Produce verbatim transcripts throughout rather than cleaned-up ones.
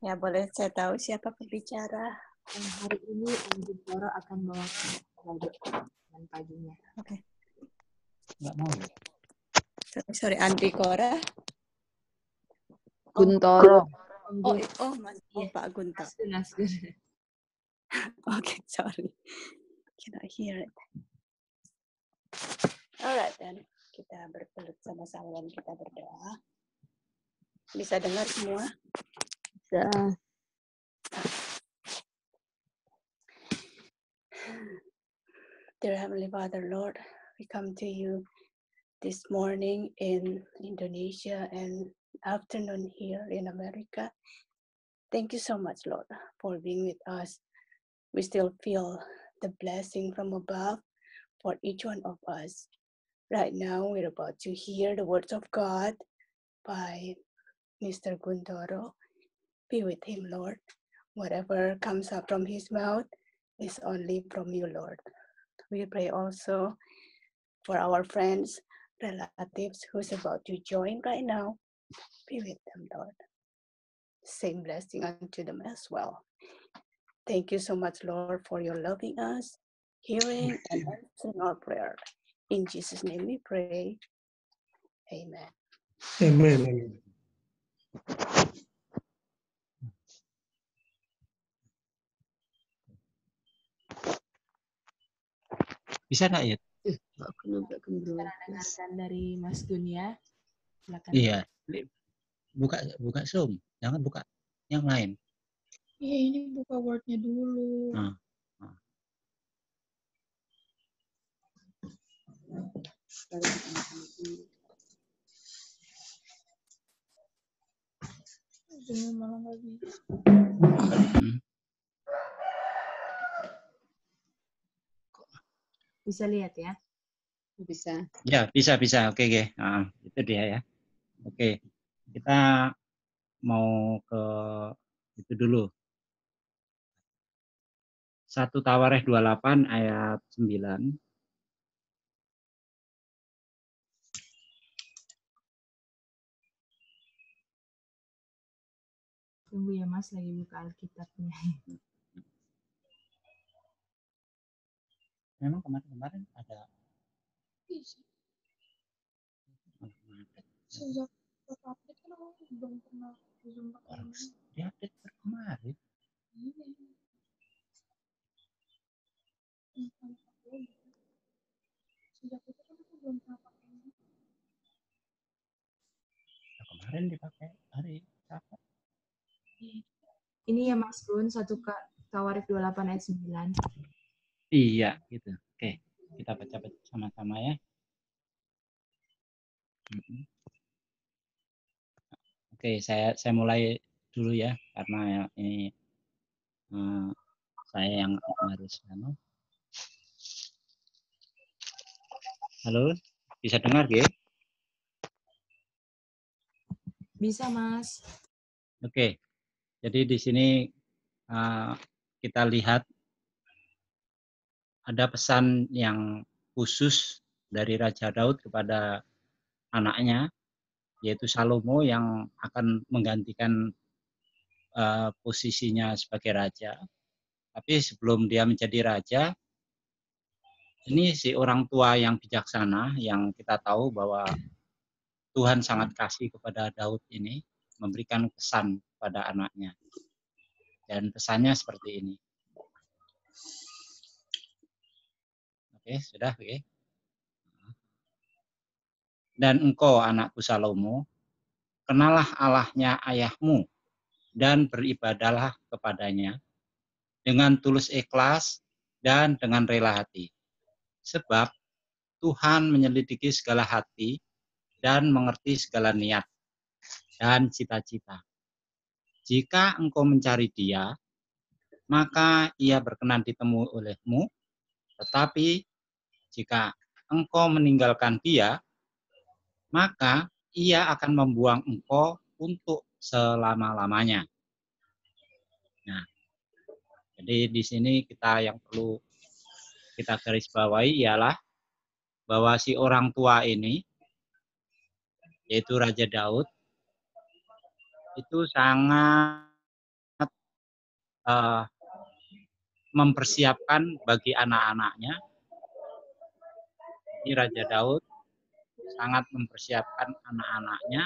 Ya, boleh saya tahu siapa pembicara? Dan hari ini Andi Koro akan bawakan dan paginya. Oke. Okay. Nggak mau ya? Sorry, sorry, Andi Kora. Guntoro. Oh, oh, oh, Mas, oh Yeah. Pak Gunto. Nasdun, Nasdun. Okay, sorry. Cannot hear it. Alright, then. Kita berpelut sama-sama dan kita berdoa. Bisa dengar semua? Bisa. Dear Heavenly Father, Lord, we come to you this morning in Indonesia and afternoon here in America. Thank you so much, Lord, for being with us. We still feel the blessing from above for each one of us. Right now, we're about to hear the words of God by Mister Guntoro. Be with him, Lord. Whatever comes up from his mouth is only from you, Lord. We pray also for our friends, relatives who's about to join right now. Be with them, Lord. Same blessing unto them as well. Thank you so much, Lord, for your loving us, hearing and answering our prayer. In Jesus' name we pray. Amen. Amen. Amen. Bisa nggak ya? Nggak kena nggak kembali. Kita dengarkan dari Mas Dunia. Silakan. Iya. Buka buka Zoom, jangan buka yang lain. Iya, ini buka Word-nya dulu. Nah, nah. Zoom-nya malah nggak bisa. Hmm. Bisa lihat ya? Bisa. Ya, bisa bisa. Oke, oke. Nah, itu dia ya. Oke. Kita mau ke itu dulu. satu Tawarikh dua puluh delapan ayat sembilan. Tunggu ya Mas, lagi buka Alkitabnya. Memang kemarin-kemarin ada Bisa. Sejak update kan aku belum pernah Zoom pakai orang ini. diupdate baru kemarin. Iya. Sejak itu kan aku belum pernah pakai ini. Nah, kemarin dipakai hari apa? Ini ya Mas Gun, satu Tawarikh dua puluh delapan ayat sembilan. Iya, gitu. Oke, kita baca sama-sama ya. Oke, saya saya mulai dulu ya karena ini uh, saya yang harus anu. Halo, bisa dengar ya? Bisa Mas. Oke, jadi di sini uh, kita lihat ada pesan yang khusus dari Raja Daud kepada anaknya, yaitu Salomo yang akan menggantikan uh, posisinya sebagai raja. Tapi sebelum dia menjadi raja, ini si orang tua yang bijaksana yang kita tahu bahwa Tuhan sangat kasih kepada Daud ini, memberikan pesan pada anaknya. Dan pesannya seperti ini. Oke, sudah, oke. Dan engkau, anakku Salomo, kenalah Allahnya ayahmu dan beribadahlah kepadanya dengan tulus ikhlas dan dengan rela hati. Sebab Tuhan menyelidiki segala hati dan mengerti segala niat dan cita-cita. Jika engkau mencari Dia, maka Ia berkenan ditemui olehmu, tetapi jika engkau meninggalkan Dia, maka Ia akan membuang engkau untuk selama-lamanya. Nah, jadi di sini kita yang perlu kita garis bawahi ialah bahwa si orang tua ini, yaitu Raja Daud, itu sangat uh, mempersiapkan bagi anak-anaknya. Ini Raja Daud sangat mempersiapkan anak-anaknya,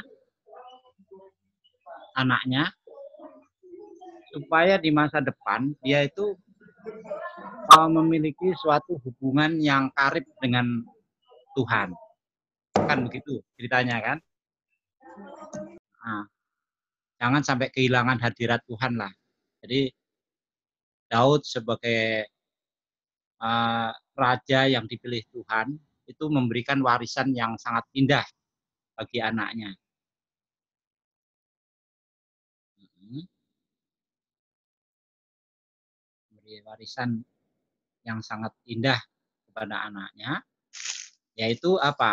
anaknya, supaya di masa depan dia itu uh, memiliki suatu hubungan yang karib dengan Tuhan. Kan begitu ceritanya kan. Nah, jangan sampai kehilangan hadirat Tuhan lah. Jadi Daud sebagai uh, raja yang dipilih Tuhan itu memberikan warisan yang sangat indah bagi anaknya. Memberi warisan yang sangat indah kepada anaknya, yaitu apa?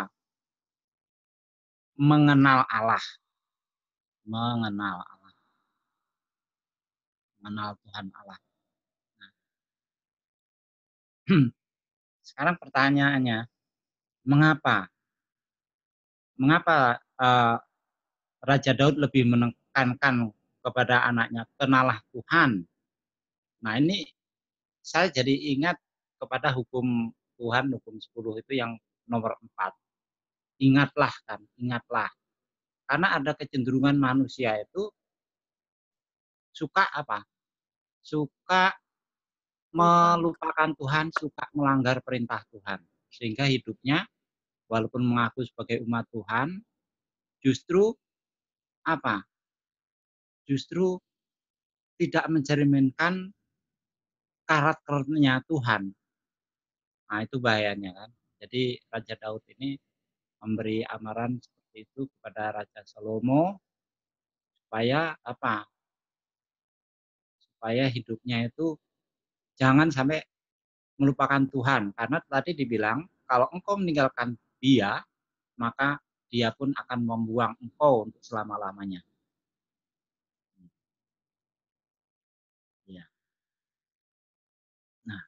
Mengenal Allah. Mengenal Allah. Mengenal Tuhan Allah. Nah. Sekarang pertanyaannya, mengapa? Mengapa uh, Raja Daud lebih menekankan kepada anaknya, kenalah Tuhan. Nah ini saya jadi ingat kepada hukum Tuhan, hukum sepuluh itu yang nomor empat. Ingatlah kan, ingatlah. Karena ada kecenderungan manusia itu suka apa? Suka melupakan Tuhan, suka melanggar perintah Tuhan. Sehingga hidupnya walaupun mengaku sebagai umat Tuhan, justru apa? Justru tidak mencerminkan karakternya Tuhan. Nah itu bahayanya kan. Jadi Raja Daud ini memberi amaran seperti itu kepada Raja Salomo supaya apa? Supaya hidupnya itu jangan sampai melupakan Tuhan. Karena tadi dibilang kalau engkau meninggalkan dia, maka dia pun akan membuang engkau untuk selama-lamanya. Ya. Nah,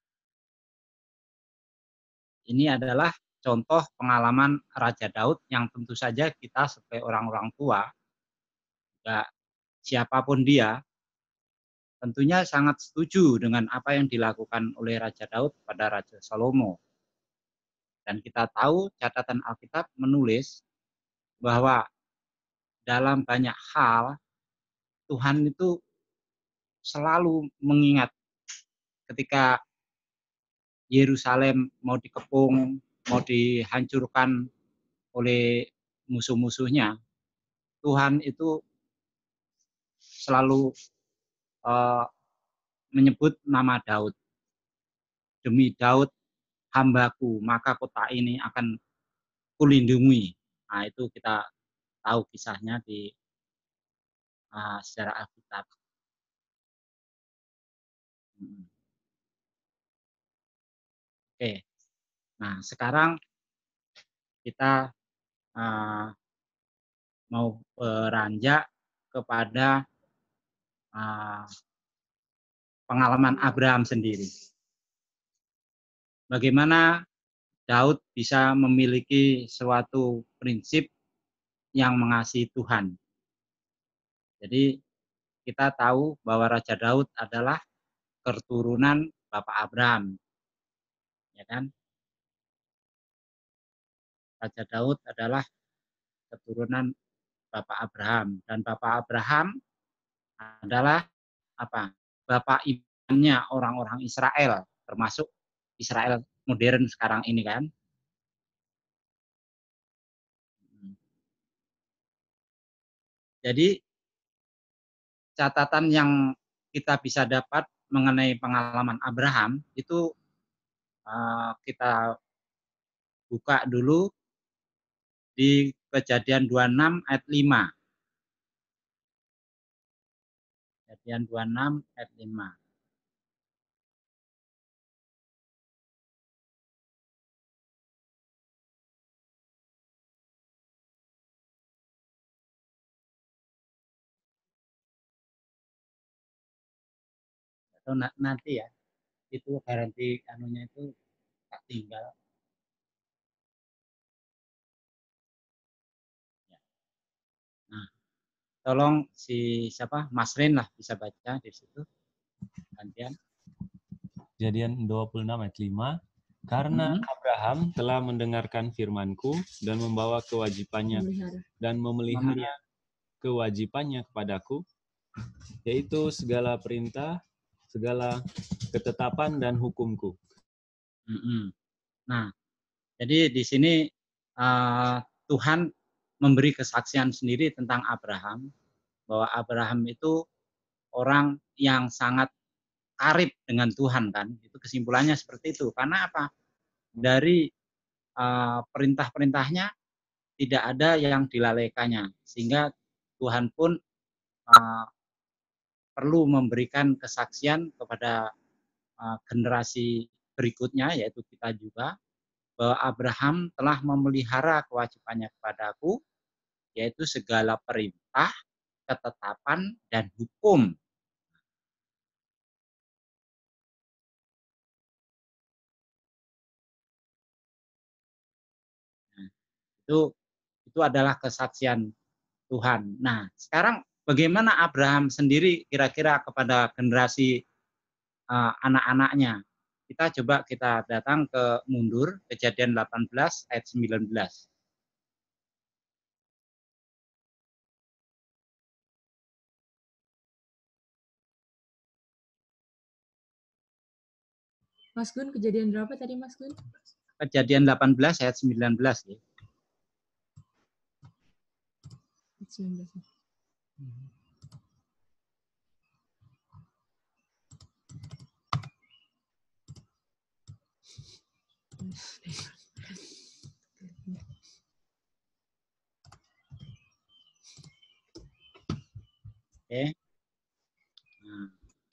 ini adalah contoh pengalaman Raja Daud yang tentu saja kita sebagai orang-orang tua, ya, siapapun dia, tentunya sangat setuju dengan apa yang dilakukan oleh Raja Daud pada Raja Salomo. Dan kita tahu catatan Alkitab menulis bahwa dalam banyak hal Tuhan itu selalu mengingat ketika Yerusalem mau dikepung, mau dihancurkan oleh musuh-musuhnya, Tuhan itu selalu uh, menyebut nama Daud. Demi Daud hambaku, maka kota ini akan kulindungi. Nah itu kita tahu kisahnya di uh, sejarah Alkitab. Hmm. Oke, nah sekarang kita uh, mau beranjak kepada uh, pengalaman Abraham sendiri. Bagaimana Daud bisa memiliki suatu prinsip yang mengasihi Tuhan. Jadi kita tahu bahwa Raja Daud adalah keturunan Bapak Abraham. Ya kan? Raja Daud adalah keturunan Bapak Abraham dan Bapak Abraham adalah apa? Bapak imannya orang-orang Israel, termasuk Israel modern sekarang ini kan. Jadi catatan yang kita bisa dapat mengenai pengalaman Abraham itu uh, kita buka dulu di Kejadian dua puluh enam ayat lima. Kejadian dua puluh enam ayat lima. Atau nanti ya, itu garansi anunya itu tak tinggal. Nah, tolong si siapa Mas Rin lah bisa baca di situ. Gantian. Kejadian dua puluh enam ayat lima. Karena Mhm. Abraham telah mendengarkan firman-Ku dan membawa kewajibannya Memelihara. dan memelihara Memelihara. kewajibannya kepadaku, yaitu segala perintah, segala ketetapan dan hukumku. Mhm. Nah, jadi di sini uh, Tuhan memberi kesaksian sendiri tentang Abraham, bahwa Abraham itu orang yang sangat karib dengan Tuhan kan. Itu kesimpulannya seperti itu. Karena apa? Dari uh, perintah-perintahnya tidak ada yang dilalaikannya, sehingga Tuhan pun uh, perlu memberikan kesaksian kepada uh, generasi berikutnya, yaitu kita juga, bahwa Abraham telah memelihara kewajibannya kepadaku, yaitu segala perintah, ketetapan, dan hukum. Nah, itu itu adalah kesaksian Tuhan. Nah, sekarang bagaimana Abraham sendiri kira-kira kepada generasi uh, anak-anaknya? Kita coba kita datang ke mundur, Kejadian delapan belas ayat sembilan belas. Mas Gun, kejadian berapa tadi Mas Gun? Kejadian delapan belas ayat sembilan belas. Ya. sembilan belas. Oke. Nah.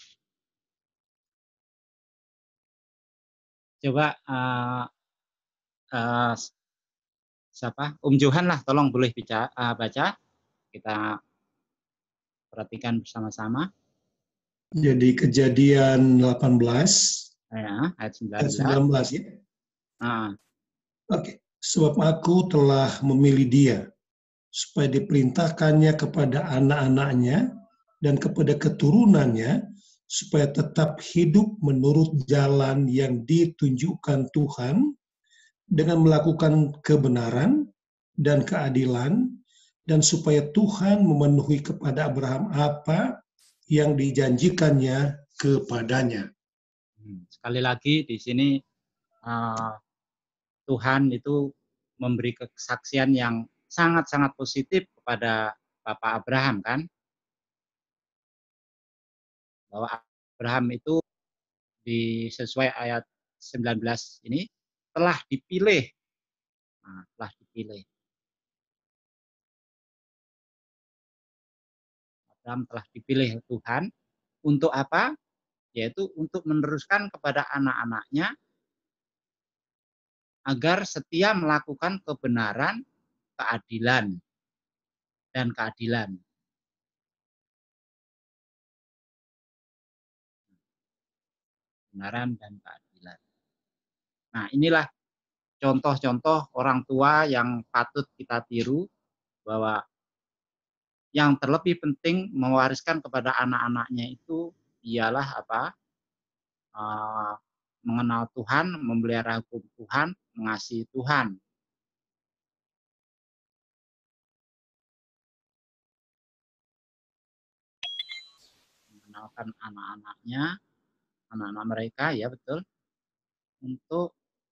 Coba uh, uh, siapa? Om Johan lah, tolong boleh bicara, uh, baca. Kita perhatikan bersama-sama. Jadi Kejadian delapan belas Ya, ayat sembilan belas. ayat sembilan belas ya. Nah. Oke, sebab aku telah memilih dia supaya diperintahkannya kepada anak-anaknya dan kepada keturunannya supaya tetap hidup menurut jalan yang ditunjukkan Tuhan dengan melakukan kebenaran dan keadilan, dan supaya Tuhan memenuhi kepada Abraham apa yang dijanjikannya kepadanya. Sekali lagi di sini uh, Tuhan itu memberi kesaksian yang sangat-sangat positif kepada Bapak Abraham kan, bahwa Abraham itu di sesuai ayat sembilan belas ini telah dipilih, nah, telah dipilih. Abraham telah dipilih Tuhan untuk apa? Yaitu untuk meneruskan kepada anak-anaknya agar setia melakukan kebenaran, keadilan, dan keadilan. Kebenaran dan keadilan. Nah, inilah contoh-contoh orang tua yang patut kita tiru, bahwa yang terlebih penting mewariskan kepada anak-anaknya itu ialah apa? Uh, mengenal Tuhan, memelihara hukum Tuhan, mengasihi Tuhan. Mengenalkan anak-anaknya, anak-anak mereka, ya betul, untuk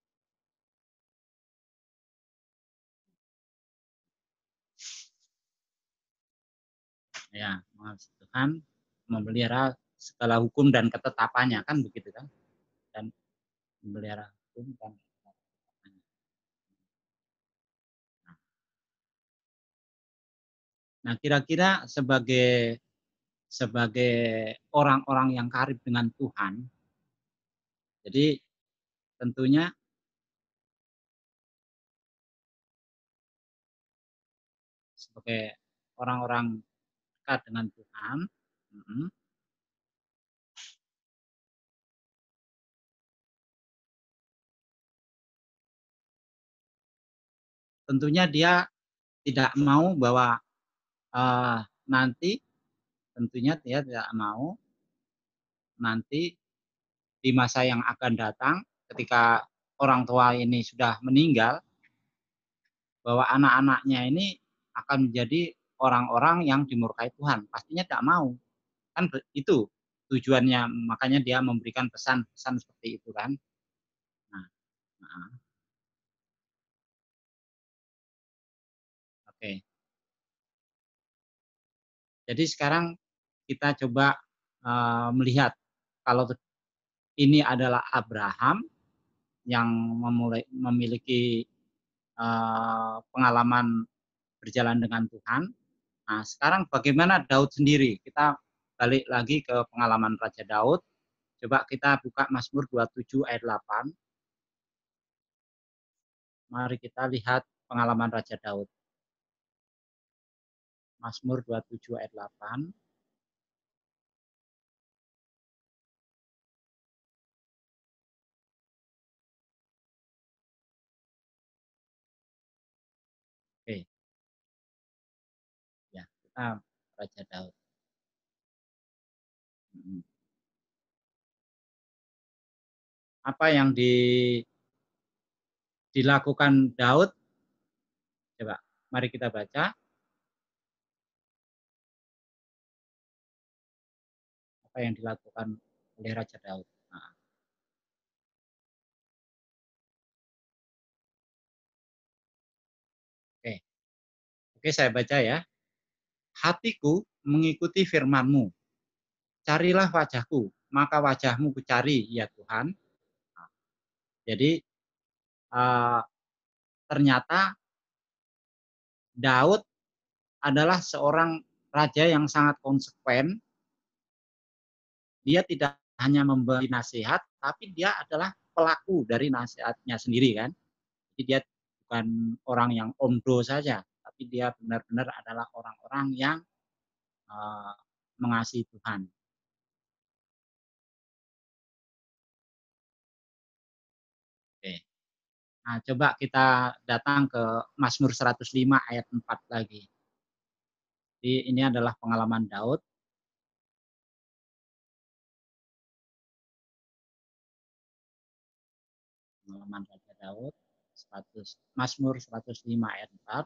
ya mengasihi Tuhan, memelihara segala hukum dan ketetapannya, kan begitu kan? Dan memelihara hukum dan ketetapannya. Nah, kira-kira sebagai sebagai orang-orang yang karib dengan Tuhan, jadi tentunya sebagai orang-orang dekat dengan Tuhan, mm, tentunya dia tidak mau bahwa uh, nanti tentunya dia tidak mau nanti di masa yang akan datang ketika orang tua ini sudah meninggal, bahwa anak-anaknya ini akan menjadi orang-orang yang dimurkai Tuhan. Pastinya tidak mau. Kan itu tujuannya, makanya dia memberikan pesan-pesan seperti itu kan. Nah, nah. Oke. Jadi sekarang kita coba uh, melihat kalau ini adalah Abraham yang memulai, memiliki uh, pengalaman berjalan dengan Tuhan. Nah, sekarang bagaimana Daud sendiri? Kita balik lagi ke pengalaman Raja Daud. Coba kita buka Mazmur dua puluh tujuh ayat delapan. Mari kita lihat pengalaman Raja Daud. Mazmur dua puluh tujuh ayat delapan. Oke. Ya, kita Raja Daud. Apa yang di, dilakukan Daud? Coba, mari kita baca. Apa yang dilakukan oleh Raja Daud. Nah. Oke. Oke, saya baca ya. Hatiku mengikuti firman-Mu. Carilah wajahku, maka wajahmu kucari, ya Tuhan. Nah, jadi uh, ternyata Daud adalah seorang raja yang sangat konsekuen. Dia tidak hanya memberi nasihat, tapi dia adalah pelaku dari nasihatnya sendiri kan. Jadi dia bukan orang yang omdo saja, tapi dia benar-benar adalah orang-orang yang uh, mengasihi Tuhan. Oke. Nah, coba kita datang ke Mazmur seratus lima ayat empat lagi. Jadi ini adalah pengalaman Daud. Pengalaman Raja Daud. seratus, Mazmur seratus lima ayat empat.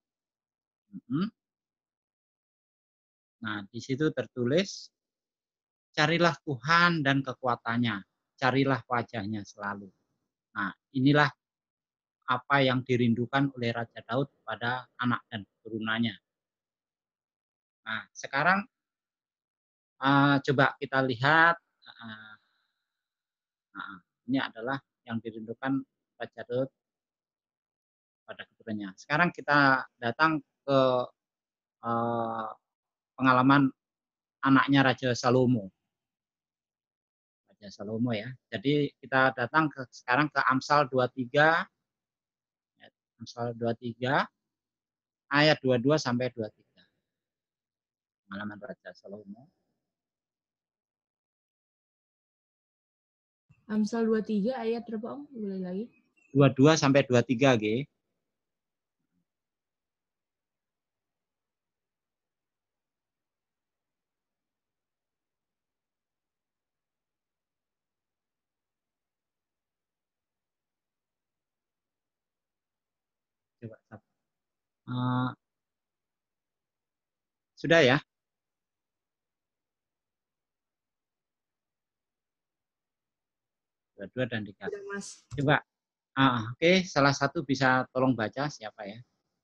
Nah, di situ tertulis, carilah Tuhan dan kekuatannya, carilah wajahnya selalu. Nah, inilah apa yang dirindukan oleh Raja Daud kepada anak dan keturunannya. Nah, sekarang uh, coba kita lihat, uh, nah, ini adalah yang dirindukan Raja Daud pada keturunannya. Sekarang kita datang ke uh, pengalaman anaknya Raja Salomo. Raja Salomo ya. Jadi kita datang ke sekarang ke Amsal dua puluh tiga, Amsal dua puluh tiga ayat dua puluh dua sampai dua puluh tiga. Pengalaman Raja Salomo. Amsal dua puluh tiga ayat berapa Om? Boleh lagi? dua puluh dua sampai dua puluh tiga, G. Coba. Uh, sudah ya? Dua-dua dan tiga. Sudah, Mas. Coba. Ah, oke, okay. Salah satu bisa tolong baca siapa ya?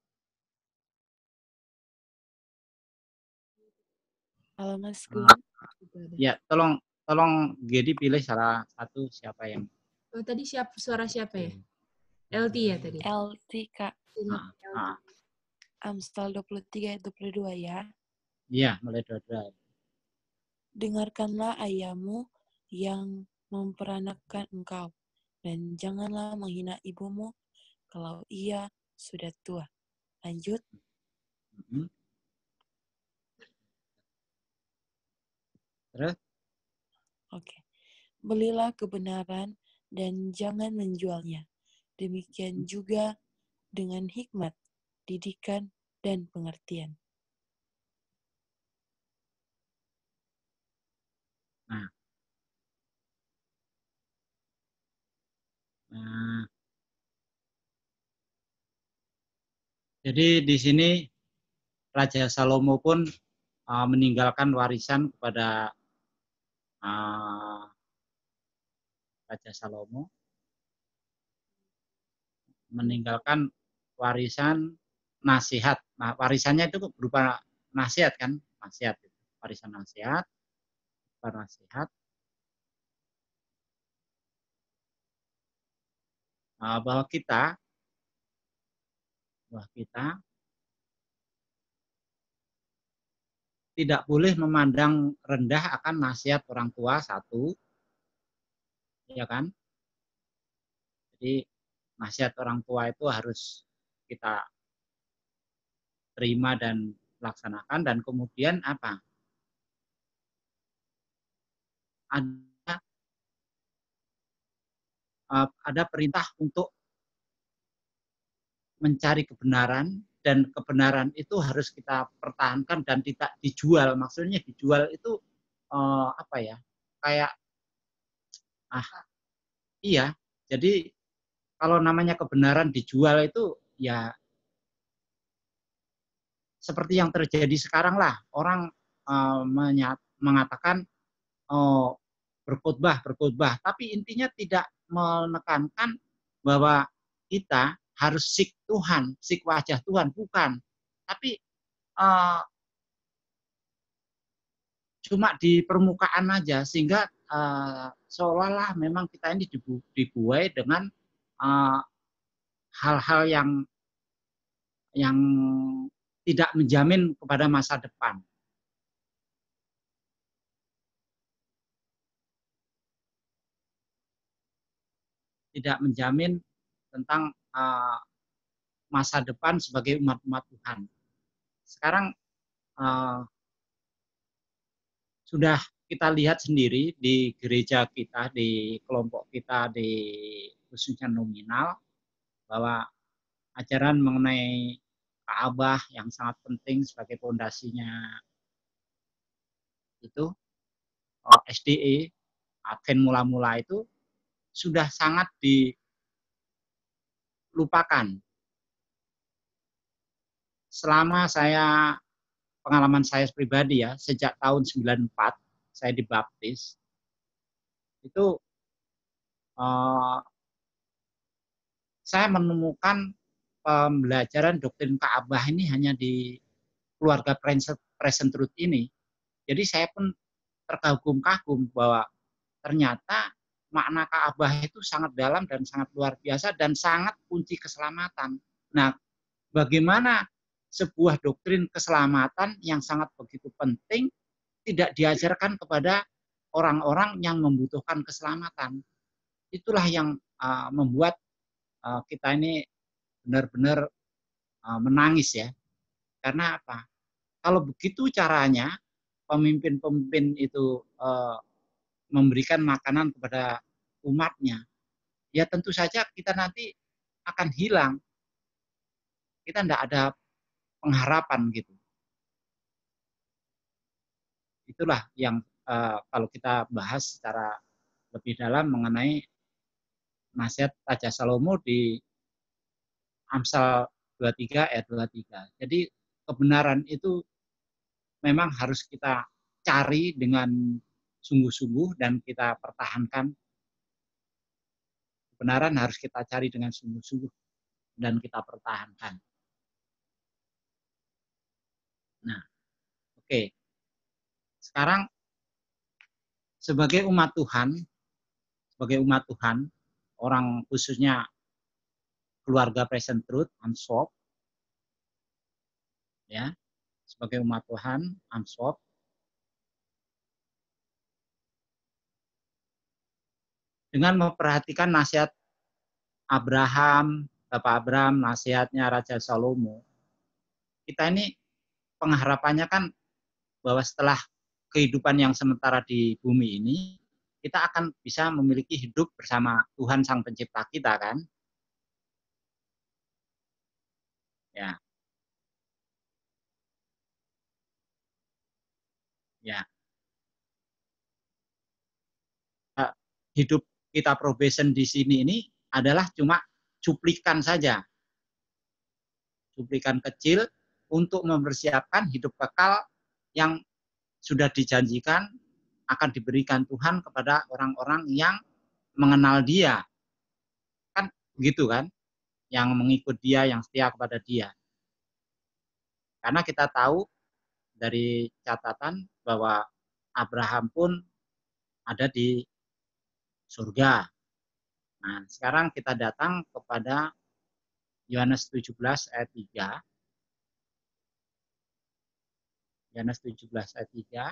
Halo Mas Gun. Uh, ya, tolong tolong Gedi pilih salah satu siapa yang. Oh, tadi siapa suara siapa ya? L T ya tadi. L T Kak. Ah, ah. Amsal dua puluh tiga ayat dua puluh dua ya. Iya, mulai dua puluh dua. Dengarkanlah ayahmu yang memperanakan engkau, dan janganlah menghina ibumu kalau ia sudah tua. Lanjut. Mm-hmm. Terus? Oke. Belilah kebenaran dan jangan menjualnya. Demikian juga dengan hikmat, didikan, dan pengertian. Nah, Jadi di sini Raja Salomo pun uh, meninggalkan warisan kepada uh, Raja Salomo, meninggalkan warisan nasihat. Nah, warisannya itu berupa nasihat kan, nasihat, warisan nasihat, berupa nasihat. Uh, bahwa kita, bahwa kita tidak boleh memandang rendah akan nasihat orang tua satu, ya kan? Jadi nasihat orang tua itu harus kita terima dan laksanakan, dan kemudian apa? Ada ada perintah untuk mencari kebenaran, dan kebenaran itu harus kita pertahankan dan tidak dijual. Maksudnya dijual itu eh, apa ya? Kayak ah iya. Jadi kalau namanya kebenaran dijual itu ya seperti yang terjadi sekarang lah. Orang eh, mengatakan oh, berkhotbah, berkhotbah, tapi intinya tidak menekankan bahwa kita harus sik Tuhan, sik wajah Tuhan, bukan. Tapi uh, cuma di permukaan aja, sehingga uh, seolah-olah memang kita ini dibu dibuai dengan hal-hal uh, yang yang tidak menjamin kepada masa depan. Tidak menjamin tentang uh, masa depan sebagai umat-umat Tuhan. Sekarang uh, sudah kita lihat sendiri di gereja kita, di kelompok kita, di khususnya nominal, bahwa ajaran mengenai Ka'bah yang sangat penting sebagai fondasinya itu uh, S D E, Advent mula-mula itu sudah sangat dilupakan. Selama saya, pengalaman saya pribadi ya, sejak tahun sembilan puluh empat saya dibaptis, itu uh, saya menemukan pembelajaran doktrin Ka'bah ini hanya di keluarga Present Truth ini. Jadi saya pun terkagum-kagum bahwa ternyata makna Ka'bah itu sangat dalam dan sangat luar biasa dan sangat kunci keselamatan. Nah, bagaimana sebuah doktrin keselamatan yang sangat begitu penting tidak diajarkan kepada orang-orang yang membutuhkan keselamatan. Itulah yang uh, membuat uh, kita ini benar-benar uh, menangis ya. Karena apa? Kalau begitu caranya pemimpin-pemimpin itu uh, memberikan makanan kepada umatnya, ya tentu saja kita nanti akan hilang. Kita tidak ada pengharapan gitu. Itulah yang uh, kalau kita bahas secara lebih dalam mengenai nasihat Raja Salomo di Amsal dua puluh tiga ayat dua puluh tiga. Jadi kebenaran itu memang harus kita cari dengan sungguh-sungguh dan kita pertahankan. Kebenaran harus kita cari dengan sungguh-sungguh dan kita pertahankan. Nah, oke. Okay. Sekarang sebagai umat Tuhan, sebagai umat Tuhan, orang khususnya keluarga Present Truth, Amswap, ya, sebagai umat Tuhan, Amswap, dengan memperhatikan nasihat Abraham, Bapak Abraham, nasihatnya Raja Salomo, kita ini pengharapannya kan bahwa setelah kehidupan yang sementara di bumi ini, kita akan bisa memiliki hidup bersama Tuhan Sang Pencipta kita kan. Ya. Ya. Hidup kita probation di sini ini adalah cuma cuplikan saja. cuplikan kecil untuk mempersiapkan hidup kekal yang sudah dijanjikan akan diberikan Tuhan kepada orang-orang yang mengenal Dia. Kan gitu kan? Yang mengikut Dia, yang setia kepada Dia. Karena kita tahu dari catatan bahwa Abraham pun ada di surga. Nah, sekarang kita datang kepada Yohanes tujuh belas ayat tiga. Yohanes tujuh belas ayat tiga.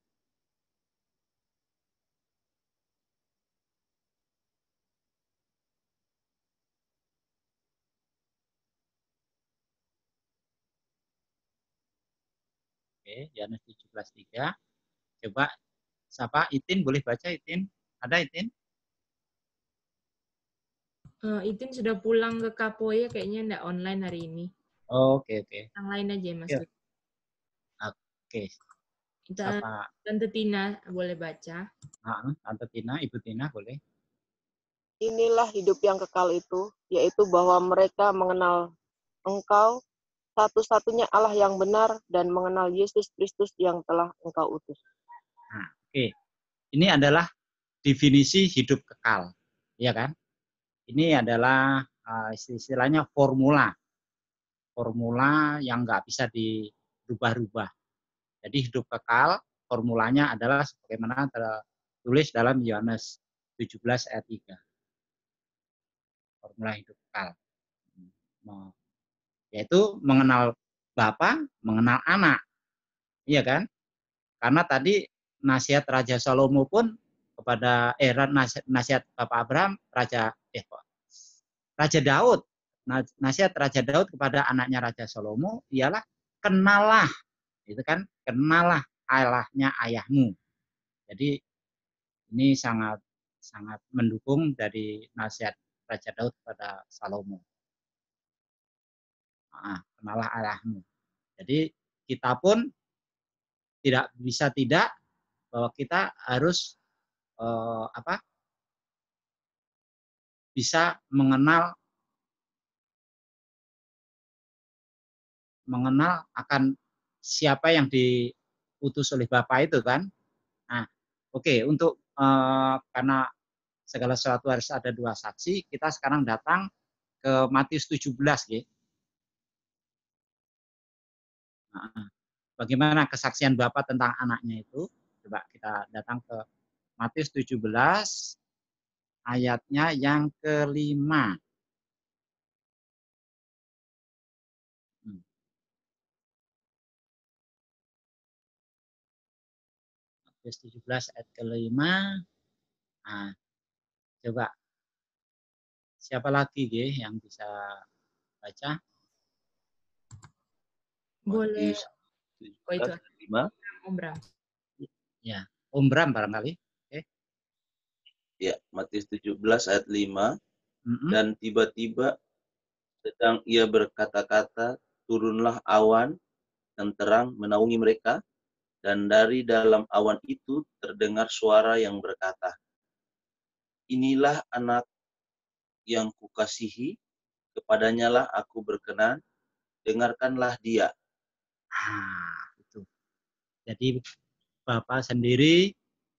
Oke, Yohanes tujuh belas ayat tiga. Coba siapa? Itin boleh baca Itin? Ada Itin? Uh, Itin sudah pulang ke Kapoya, kayaknya enggak online hari ini. Oh, oke, oke. Yang lain aja Mas. Ya. Oke. Kita Siapa? Tante Tina boleh baca. Ah, Tante Tina, Ibu Tina boleh. Inilah hidup yang kekal itu, yaitu bahwa mereka mengenal Engkau, satu-satunya Allah yang benar, dan mengenal Yesus Kristus yang telah Engkau utus. Nah, oke. Ini adalah definisi hidup kekal, ya kan? Ini adalah uh, istilahnya formula, formula yang nggak bisa dirubah-rubah. Jadi hidup kekal, formulanya adalah sebagaimana tertulis dalam Yohanes tujuh belas ayat tiga. Formula hidup kekal. Yaitu mengenal Bapa, mengenal anak. Iya kan? Karena tadi nasihat Raja Salomo pun kepada eh nasihat Bapak Abraham, Raja eh Raja Daud, nasihat Raja Daud kepada anaknya Raja Salomo ialah kenalah, itu kan, kenalah Allahnya ayahmu. Jadi ini sangat sangat mendukung dari nasihat Raja Daud kepada Salomo. Nah, kenalah Allahmu. Jadi kita pun tidak bisa tidak bahwa kita harus eh, apa? Bisa mengenal mengenal akan siapa yang diutus oleh Bapa itu kan. Nah, oke, okay, untuk eh, karena segala sesuatu harus ada dua saksi, kita sekarang datang ke Matius tujuh belas ya. Nah, bagaimana kesaksian Bapa tentang anaknya itu? Coba kita datang ke Matius tujuh belas ayatnya yang kelima. Hmm. Matius tujuh belas ayat kelima. Nah, coba siapa lagi ya yang bisa baca? Boleh. Oh itu lima. Om Bram. Ya, Om Bram barangkali. Oke. Ya, Matius tujuh belas ayat lima. Mm-hmm. Dan tiba-tiba sedang ia berkata-kata, turunlah awan dan terang menaungi mereka, dan dari dalam awan itu terdengar suara yang berkata, inilah anak yang kukasihi, kepadanya lah aku berkenan, dengarkanlah dia. Ah, itu. Jadi Bapak sendiri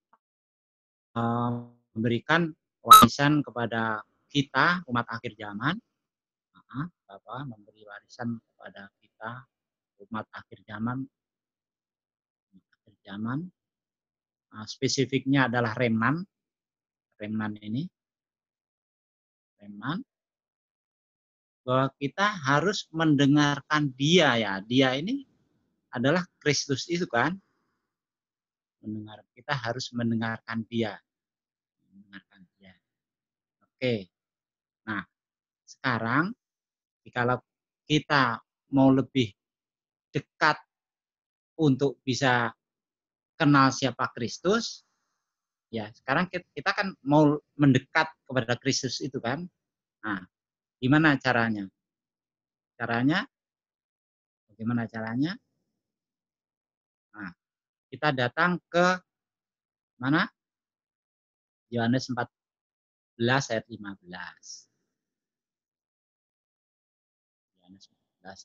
uh, memberikan warisan kepada kita umat akhir zaman. Uh, Bapak memberi warisan kepada kita umat akhir zaman. Akhir zaman. Uh, spesifiknya adalah remnant. Remnant ini. Remnant. Bahwa kita harus mendengarkan dia ya. Dia ini adalah Kristus itu kan. Mendengar, kita harus mendengarkan dia. Mendengarkan dia. Oke. Nah, sekarang kalau kita mau lebih dekat untuk bisa kenal siapa Kristus, ya sekarang kita kan mau mendekat kepada Kristus itu kan. Nah, gimana caranya? Caranya, bagaimana caranya? Nah, kita datang ke mana? Yohanes empat belas ayat lima belas. Yohanes empat belas.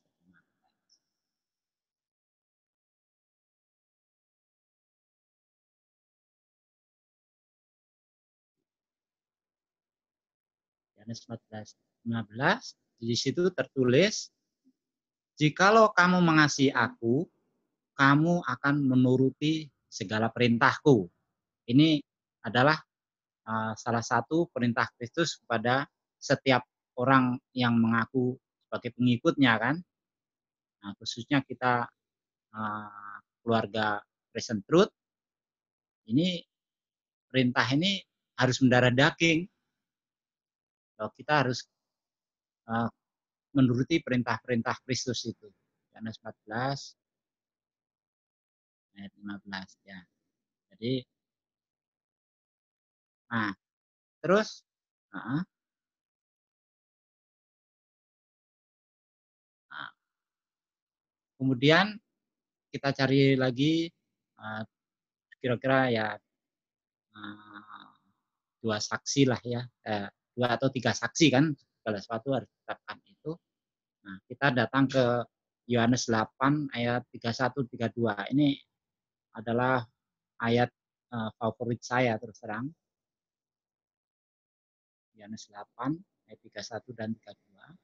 Yohanes empat belas lima belas, di situ tertulis, jikalau kamu mengasihi aku, kamu akan menuruti segala perintahku. Ini adalah uh, salah satu perintah Kristus kepada setiap orang yang mengaku sebagai pengikutnya, kan. Nah, khususnya kita uh, keluarga Present Truth, ini perintah ini harus mendarah daging. Kita harus uh, menuruti perintah-perintah Kristus itu. Yohanes empat belas ayat lima belas ya. Jadi nah, terus uh, nah, kemudian kita cari lagi uh, kira-kira ya uh, dua saksi lah ya, eh, dua atau tiga saksi, kan, segala sesuatu harus ditetapkan itu. Nah, kita datang ke Yohanes delapan ayat tiga puluh satu tiga puluh dua. Ini adalah ayat uh, favorit saya terus terang. Yohanes delapan ayat tiga puluh satu dan tiga puluh dua.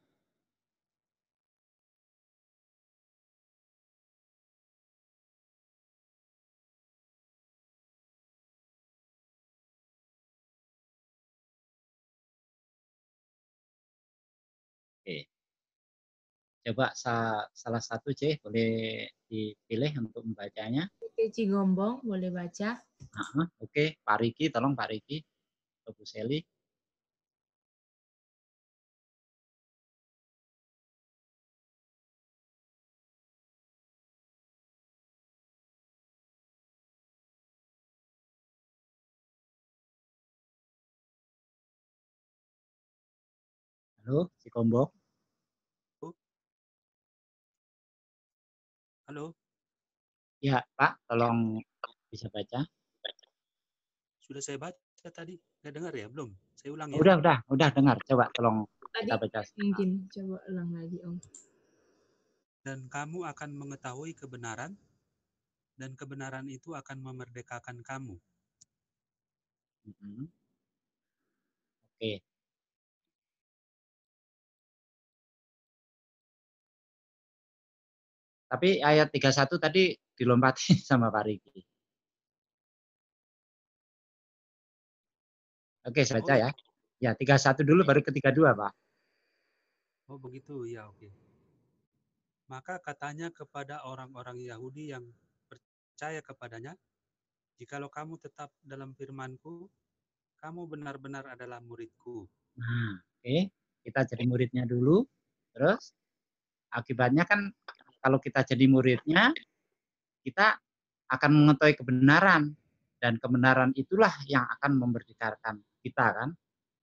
Oke. Coba sa salah satu C boleh dipilih untuk membacanya. Oke, Cigombong boleh baca. Uh-huh. Oke, Pak Riki, tolong Pak Riki, Bu Seli. Halo, Cikombong. Halo. Ya, Pak, tolong bisa baca. Sudah saya baca tadi, nggak dengar ya? Belum? Saya ulang ya. Udah, udah, udah dengar. Coba tolong Tadi kita baca. mungkin coba ulang lagi, Om. Dan kamu akan mengetahui kebenaran, dan kebenaran itu akan memerdekakan kamu. Mm-hmm. Oke. Tapi ayat tiga puluh satu tadi dilompati sama Pak Riki. Oke, saya baca Oh. ya. Ya, tiga puluh satu dulu baru ke tiga puluh dua, Pak. Oh, begitu. Ya, oke. Maka katanya kepada orang-orang Yahudi yang percaya kepadanya, jikalau kamu tetap dalam firman-Ku, kamu benar-benar adalah murid-Ku. Nah, oke. Kita jadi muridnya dulu. Terus akibatnya kan kalau kita jadi muridnya, kita akan mengetahui kebenaran. Dan kebenaran itulah yang akan memerdekakan kita, kan.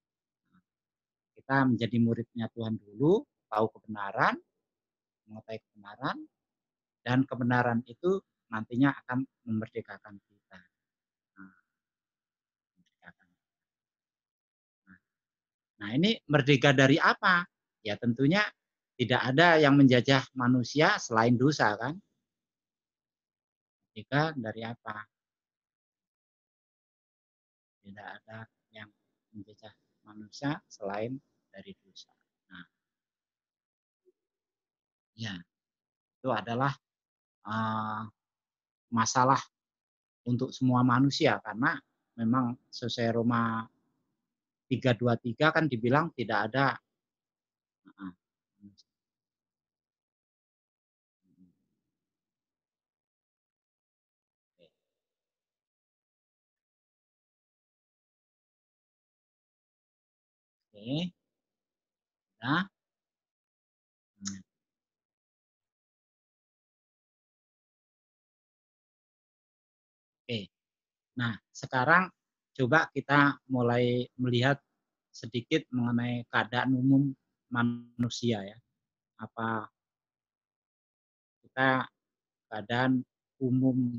Kita menjadi muridnya Tuhan dulu, tahu kebenaran, mengetahui kebenaran, dan kebenaran itu nantinya akan memerdekakan kita. Nah, memerdekakan. Nah, nah ini merdeka dari apa? Ya tentunya tidak ada yang menjajah manusia selain dosa, kan? Merdeka dari apa? Tidak ada yang menjajah manusia selain dari dosa. Nah, ya itu adalah uh, masalah untuk semua manusia karena memang sesuai Roma tiga dua tiga kan dibilang tidak ada uh, Oke. Nah. Hmm. Oke. Nah, sekarang coba kita mulai melihat sedikit mengenai keadaan umum manusia ya. Apa kita keadaan umum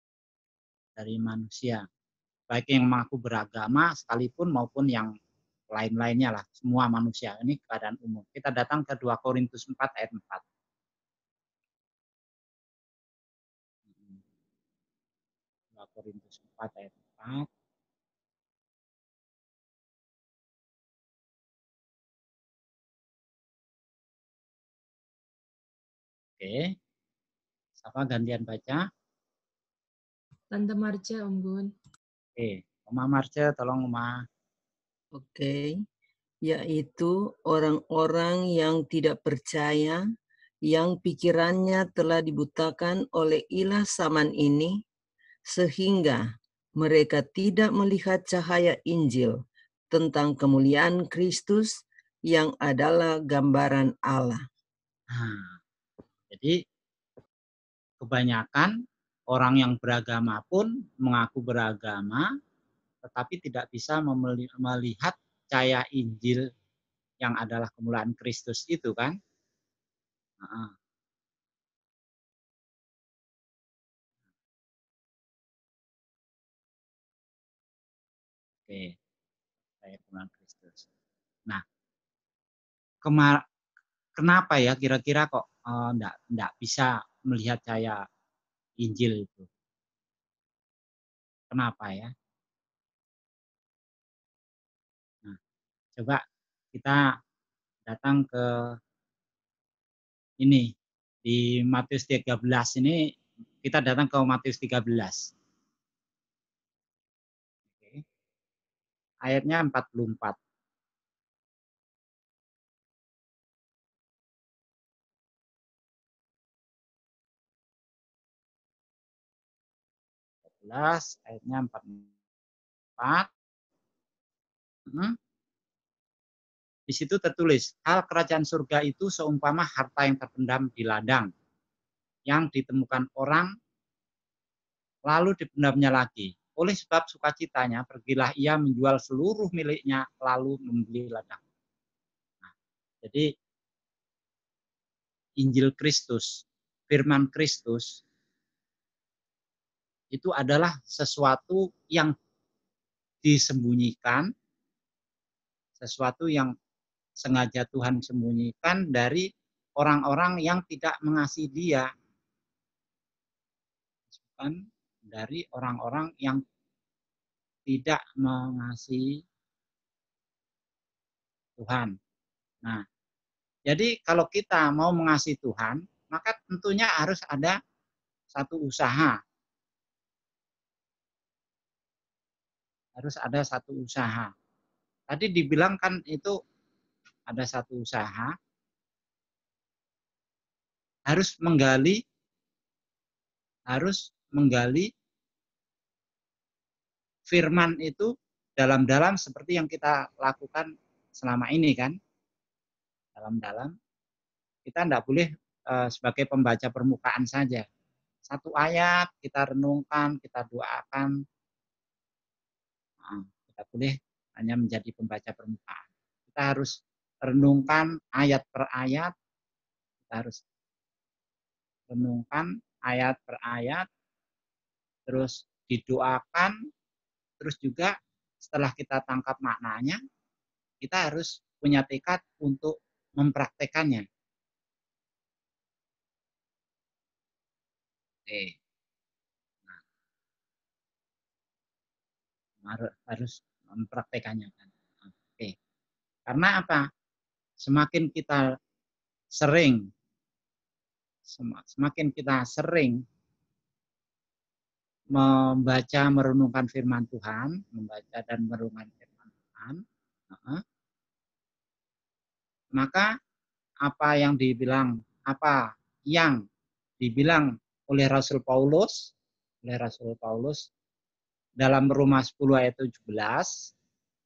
dari manusia, baik yang mengaku beragama sekalipun maupun yang lain-lainnya lah, semua manusia. Ini keadaan umum. Kita datang ke dua Korintus empat ayat empat. dua Korintus empat ayat empat. Oke. Siapa gantian baca? Tante Marcia, Om Gun. Oke. Oma Marce, tolong Oma. Oke, yaitu orang-orang yang tidak percaya, yang pikirannya telah dibutakan oleh ilah zaman ini, sehingga mereka tidak melihat cahaya Injil tentang kemuliaan Kristus yang adalah gambaran Allah. Nah, jadi kebanyakan orang yang beragama pun mengaku beragama, tetapi tidak bisa melihat cahaya Injil yang adalah kemuliaan Kristus itu kan. Nah, oke, cahaya kemuliaan Kristus. Nah, kemar kenapa ya kira-kira kok uh, enggak, enggak bisa melihat cahaya Injil itu? Kenapa ya? Nah, coba kita datang ke ini di Matius tiga belas ini, kita datang ke Matius tiga belas. Oke. Ayatnya empat puluh empat. Ayatnya empat puluh empat. Hmm. Di situ tertulis, hal kerajaan surga itu seumpama harta yang terpendam di ladang, yang ditemukan orang, lalu dipendamnya lagi. Oleh sebab sukacitanya, pergilah ia menjual seluruh miliknya, lalu membeli ladang. Nah, jadi Injil Kristus, firman Kristus, itu adalah sesuatu yang disembunyikan, sesuatu yang sengaja Tuhan sembunyikan dari orang-orang yang tidak mengasihi Dia. Bukan dari orang-orang yang tidak mengasihi Tuhan. Nah, jadi kalau kita mau mengasihi Tuhan, maka tentunya harus ada satu usaha. Harus ada satu usaha. Tadi dibilang kan itu ada satu usaha, harus menggali, harus menggali firman itu dalam-dalam seperti yang kita lakukan selama ini kan. Dalam-dalam, kita tidak boleh uh, sebagai pembaca permukaan saja. Satu ayat kita renungkan, kita doakan, nah, kita boleh hanya menjadi pembaca permukaan. Kita harus renungkan ayat per ayat, kita harus renungkan ayat per ayat, terus didoakan, terus juga setelah kita tangkap maknanya, kita harus punya tekad untuk mempraktekannya. Oke. Nah, harus mempraktekannya kan. Oke. Karena apa? Semakin kita sering semakin kita sering membaca merenungkan firman Tuhan, membaca dan merenungkan firman Tuhan, maka apa yang dibilang apa yang dibilang oleh Rasul Paulus, oleh Rasul Paulus dalam Roma sepuluh ayat tujuh belas,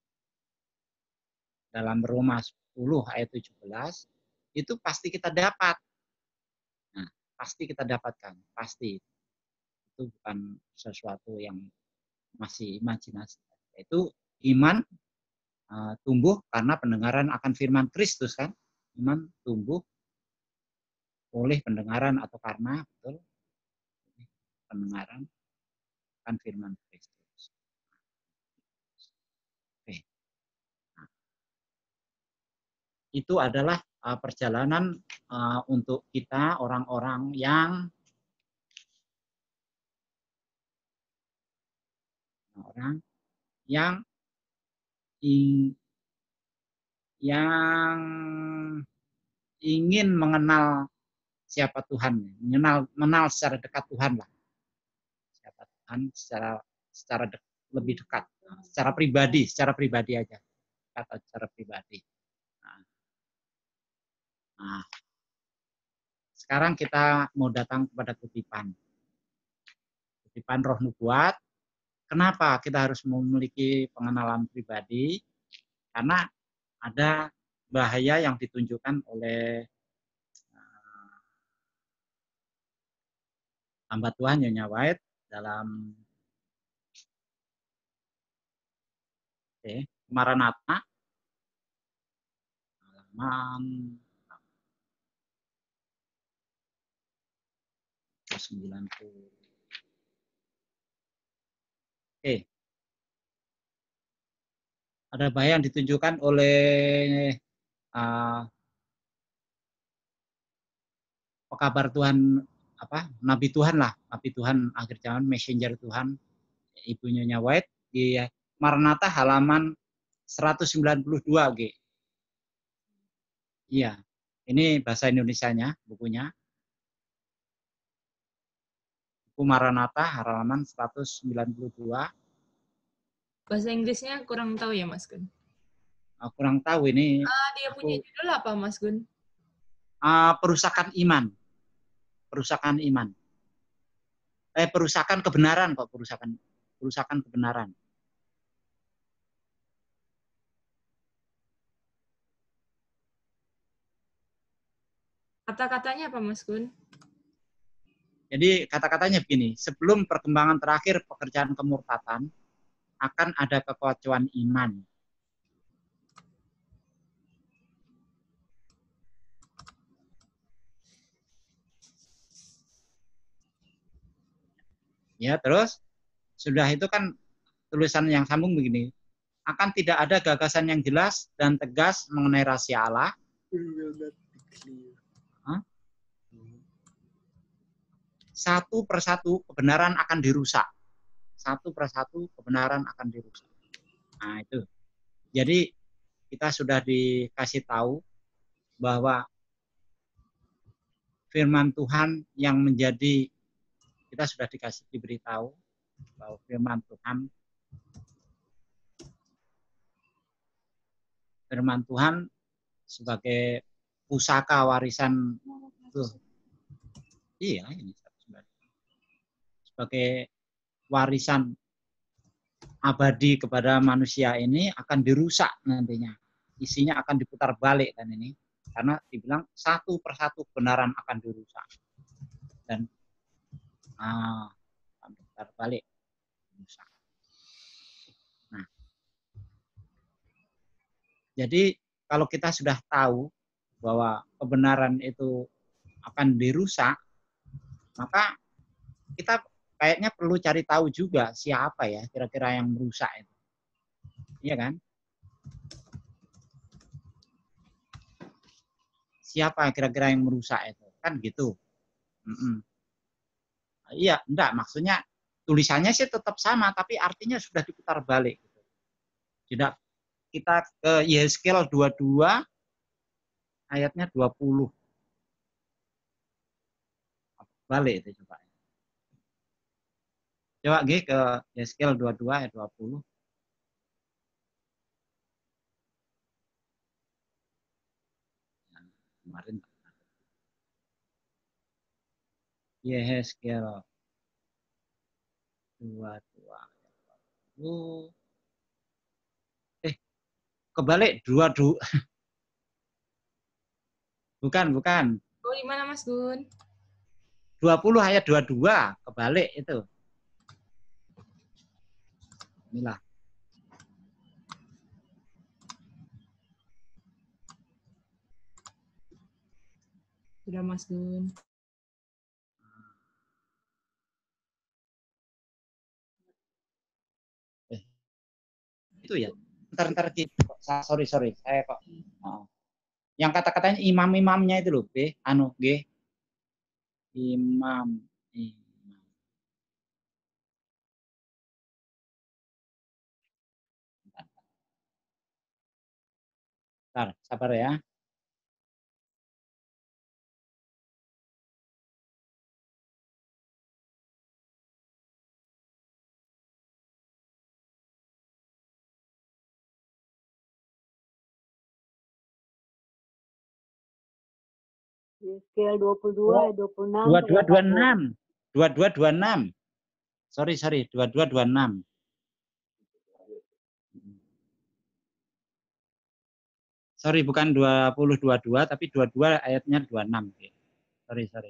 dalam Roma sepuluh ayat tujuh belas, itu pasti kita dapat. Nah, pasti kita dapatkan, pasti. Itu bukan sesuatu yang masih imajinasi. Itu iman uh, tumbuh karena pendengaran akan firman Kristus kan. Iman tumbuh oleh pendengaran atau karena betul pendengaran akan firman Kristus. Oke. Nah, itu adalah uh, perjalanan uh, untuk kita orang-orang yang orang yang ing, yang ingin mengenal siapa Tuhan, mengenal mengenal secara dekat Tuhan lah, siapa Tuhan secara secara de, lebih dekat, secara pribadi, secara pribadi aja, kata secara pribadi. Nah, nah, sekarang kita mau datang kepada kutipan, kutipan Roh Nubuat. Kenapa kita harus memiliki pengenalan pribadi? Karena ada bahaya yang ditunjukkan oleh uh, hamba Tuhan Nyonya White dalam okay, Maranatha halaman sembilan puluh. Oke. Okay. Ada bahaya yang ditunjukkan oleh uh, pekabar Tuhan, apa Nabi Tuhan lah, Nabi Tuhan akhir zaman, messenger Tuhan, Ibu Nyonya White di Maranatha halaman seratus sembilan puluh dua G. Iya, ini bahasa Indonesianya bukunya. Buku Maranatha halaman seratus sembilan puluh dua. Bahasa Inggrisnya kurang tahu ya Mas Gun? Uh, kurang tahu ini. Uh, dia aku, punya judul apa Mas Gun? Uh, perusakan iman. Perusakan iman. Eh, perusakan kebenaran kok, perusakan perusakan kebenaran. Kata-katanya apa Mas Gun? Jadi kata-katanya begini, sebelum perkembangan terakhir pekerjaan kemurtatan, akan ada kekacauan iman. Ya, terus sudah itu kan tulisan yang sambung begini, akan tidak ada gagasan yang jelas dan tegas mengenai rahasia Allah. Huh? Satu persatu kebenaran akan dirusak. Satu persatu kebenaran akan dirusak. Nah itu. Jadi kita sudah dikasih tahu bahwa firman Tuhan yang menjadi, kita sudah dikasih diberitahu bahwa firman Tuhan firman Tuhan sebagai pusaka warisan tuh. Iya, ini sebagai warisan abadi kepada manusia ini akan dirusak nantinya. Isinya akan diputar balik kan ini. Karena dibilang satu persatu kebenaran akan dirusak. Dan ah, akan diputar balik. Dirusak. Nah. Jadi kalau kita sudah tahu bahwa kebenaran itu akan dirusak, maka kita kayaknya perlu cari tahu juga siapa ya kira-kira yang merusak itu. Iya kan? Siapa kira-kira yang merusak itu? Kan gitu. Mm-mm. Iya, enggak, maksudnya tulisannya sih tetap sama, tapi artinya sudah diputar balik. Gitu. Tidak, kita ke Yeskel dua puluh dua, ayatnya dua puluh. Balik itu coba. Coba G ke Yeskel dua puluh dua ayat dua puluh. Kemarin Yeskel dua puluh dua ayat dua puluh. Eh, kebalik dua puluh dua. Bukan, bukan. Oh, di mana Mas Gun? dua puluh ayat dua puluh dua, kebalik itu. Inilah. Sudah Mas Gun. Eh, itu ya. Ntar-ntar gitu. Sorry, sorry. Saya kok. Oh. Yang kata-katanya imam-imamnya itu loh, B, anu, G. Imam, imam. Bentar, sabar ya. Yeskiel dua puluh dua, dua puluh enam, dua dua dua ya, enam. dua dua dua enam. Sorry, sorry, dua dua dua enam. Sorry, bukan dua puluh dua puluh dua, tapi dua puluh dua ayatnya dua puluh enam. Sorry, sorry.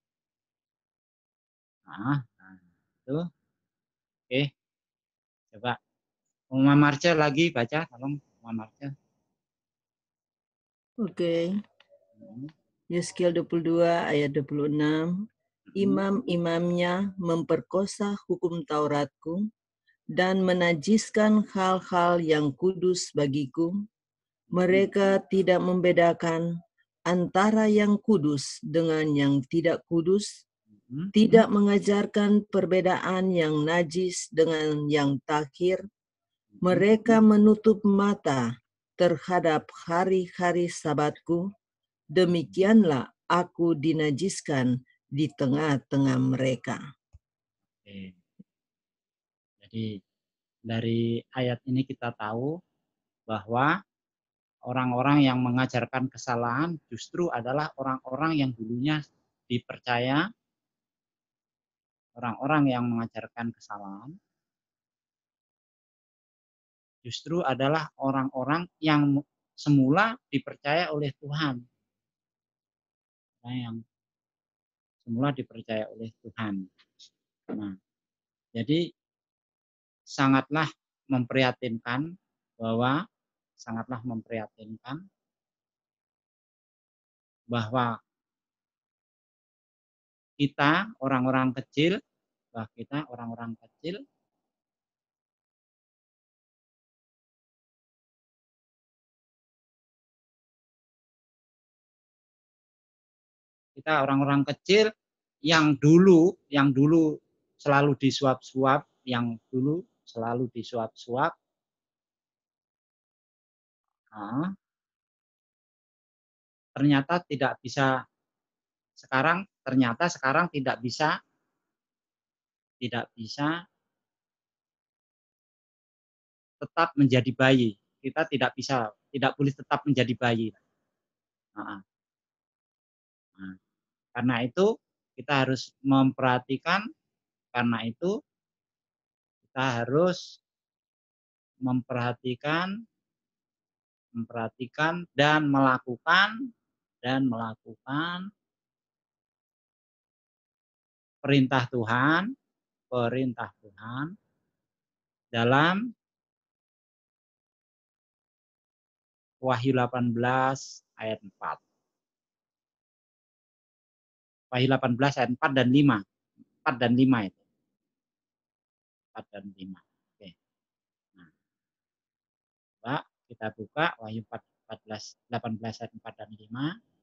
Nah, nah itu. Oke. Coba. Mama Marce lagi baca, tolong Mama Marce. Oke. Okay. Yeskiel dua puluh dua ayat dua puluh enam. Imam-imamnya memperkosa hukum Tauratku dan menajiskan hal-hal yang kudus bagiku. Mereka tidak membedakan antara yang kudus dengan yang tidak kudus, tidak mengajarkan perbedaan yang najis dengan yang takhir. Mereka menutup mata terhadap hari-hari Sabatku. Demikianlah aku dinajiskan di tengah-tengah mereka. Oke. Jadi dari ayat ini kita tahu bahwa orang-orang yang mengajarkan kesalahan justru adalah orang-orang yang dulunya dipercaya, orang-orang yang mengajarkan kesalahan justru adalah orang-orang yang semula dipercaya oleh Tuhan. Yang semula dipercaya oleh Tuhan. Nah, jadi sangatlah memprihatinkan bahwa sangatlah memprihatinkan bahwa kita orang-orang kecil, bahwa kita orang-orang kecil kita orang-orang kecil yang dulu yang dulu selalu disuap-suap, yang dulu selalu disuap-suap. Nah, ternyata tidak bisa sekarang ternyata sekarang tidak bisa tidak bisa tetap menjadi bayi. Kita tidak bisa tidak boleh tetap menjadi bayi. Nah, nah, karena itu kita harus memperhatikan, karena itu kita harus memperhatikan memperhatikan dan melakukan dan melakukan perintah Tuhan, perintah Tuhan dalam Wahyu delapan belas ayat empat. Wahyu delapan belas ayat empat dan lima. empat dan lima itu. empat dan lima. Oke. Nah. Coba kita buka Wahyu empat belas delapan belas ayat empat dan lima.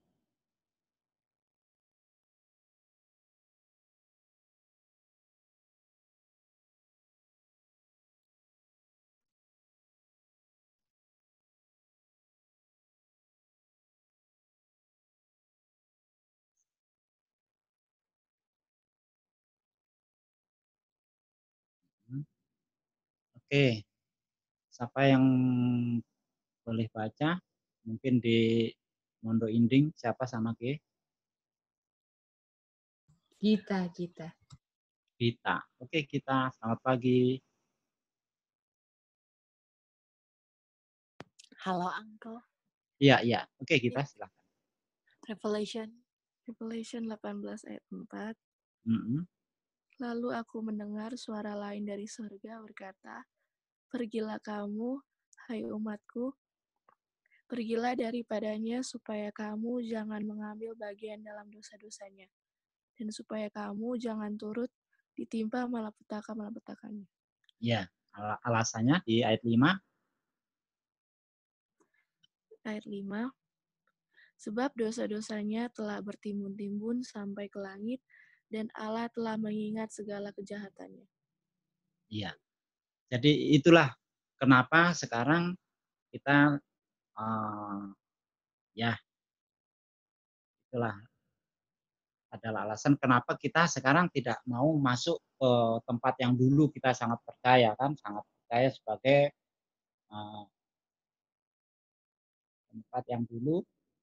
Oke, siapa yang boleh baca? Mungkin di Mondo Inding, siapa sama G? Kita, kita. Kita. Oke, kita. Selamat pagi. Halo, Uncle. Iya, iya. Oke, kita silakan. Revelation. Revelation delapan belas ayat empat. Mm-hmm. Lalu aku mendengar suara lain dari surga berkata, "Pergilah kamu, hai umatku, pergilah daripadanya supaya kamu jangan mengambil bagian dalam dosa-dosanya, dan supaya kamu jangan turut ditimpa malapetaka-malapetakannya." Ya, al- alasannya di ayat lima. Ayat lima. Sebab dosa-dosanya telah bertimbun-timbun sampai ke langit, dan Allah telah mengingat segala kejahatannya. Iya. Jadi itulah kenapa sekarang kita uh, ya itulah adalah alasan kenapa kita sekarang tidak mau masuk ke tempat yang dulu kita sangat percaya kan, sangat percaya sebagai uh, tempat yang dulu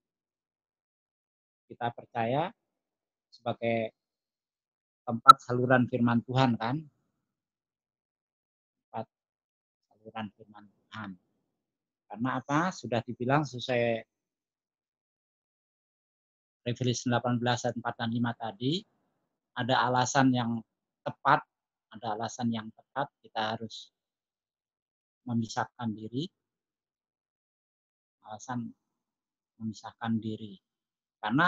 kita percaya sebagai tempat saluran firman Tuhan kan, tempat saluran firman Tuhan. Karena apa? Sudah dibilang sesuai Revelation delapan belas ayat empat dan lima tadi, ada alasan yang tepat, ada alasan yang tepat kita harus memisahkan diri, alasan memisahkan diri. Karena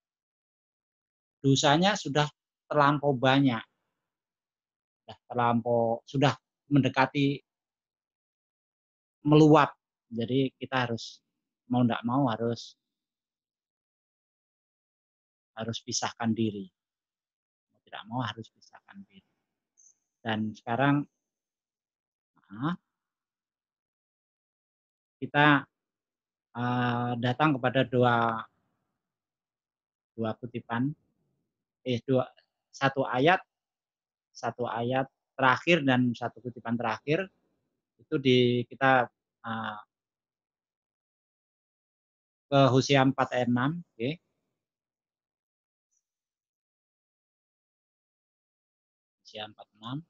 dosanya sudah terlampau banyak, sudah terlampau, sudah mendekati meluap. Jadi kita harus mau tidak mau harus harus pisahkan diri. Mau tidak mau harus pisahkan diri. Dan sekarang nah, kita uh, datang kepada dua dua kutipan, eh dua satu ayat, satu ayat terakhir dan satu kutipan terakhir itu di kita uh, ke Hosea empat ayat enam, oke. Okay. Hosea empat ayat enam.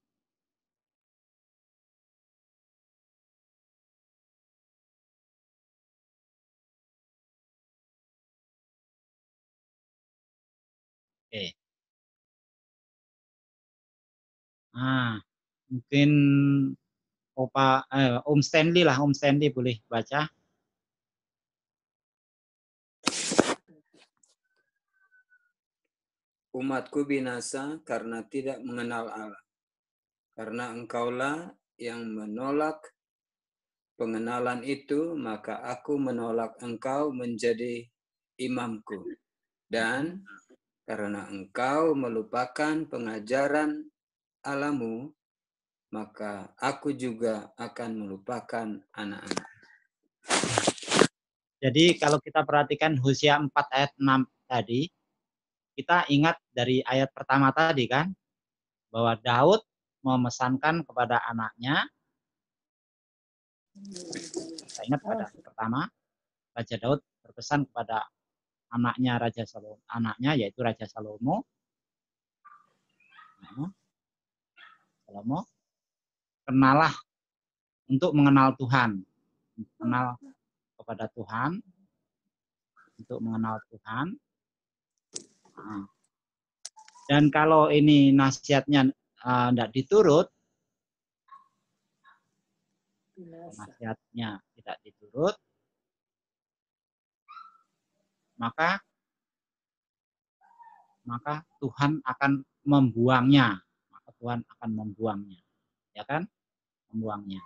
Oke. Okay. Ah, mungkin Opa eh, Om Stanley lah, Om Stanley boleh baca. Umatku binasa karena tidak mengenal Allah. Karena engkaulah yang menolak pengenalan itu, maka aku menolak engkau menjadi imamku. Dan karena engkau melupakan pengajaran Allahmu, maka aku juga akan melupakan anak-anak. Jadi kalau kita perhatikan Hosea empat ayat enam tadi, kita ingat dari ayat pertama tadi kan, bahwa Daud memesankan kepada anaknya, kita ingat pada pertama, Raja Daud berpesan kepada anaknya Raja Salomo, anaknya yaitu Raja Salomo, Salomo, kenalah untuk mengenal Tuhan, mengenal kepada Tuhan, untuk mengenal Tuhan. Nah, dan kalau ini nasihatnya tidak uh, diturut, nasihatnya tidak diturut, maka maka Tuhan akan membuangnya, maka Tuhan akan membuangnya, ya kan, membuangnya.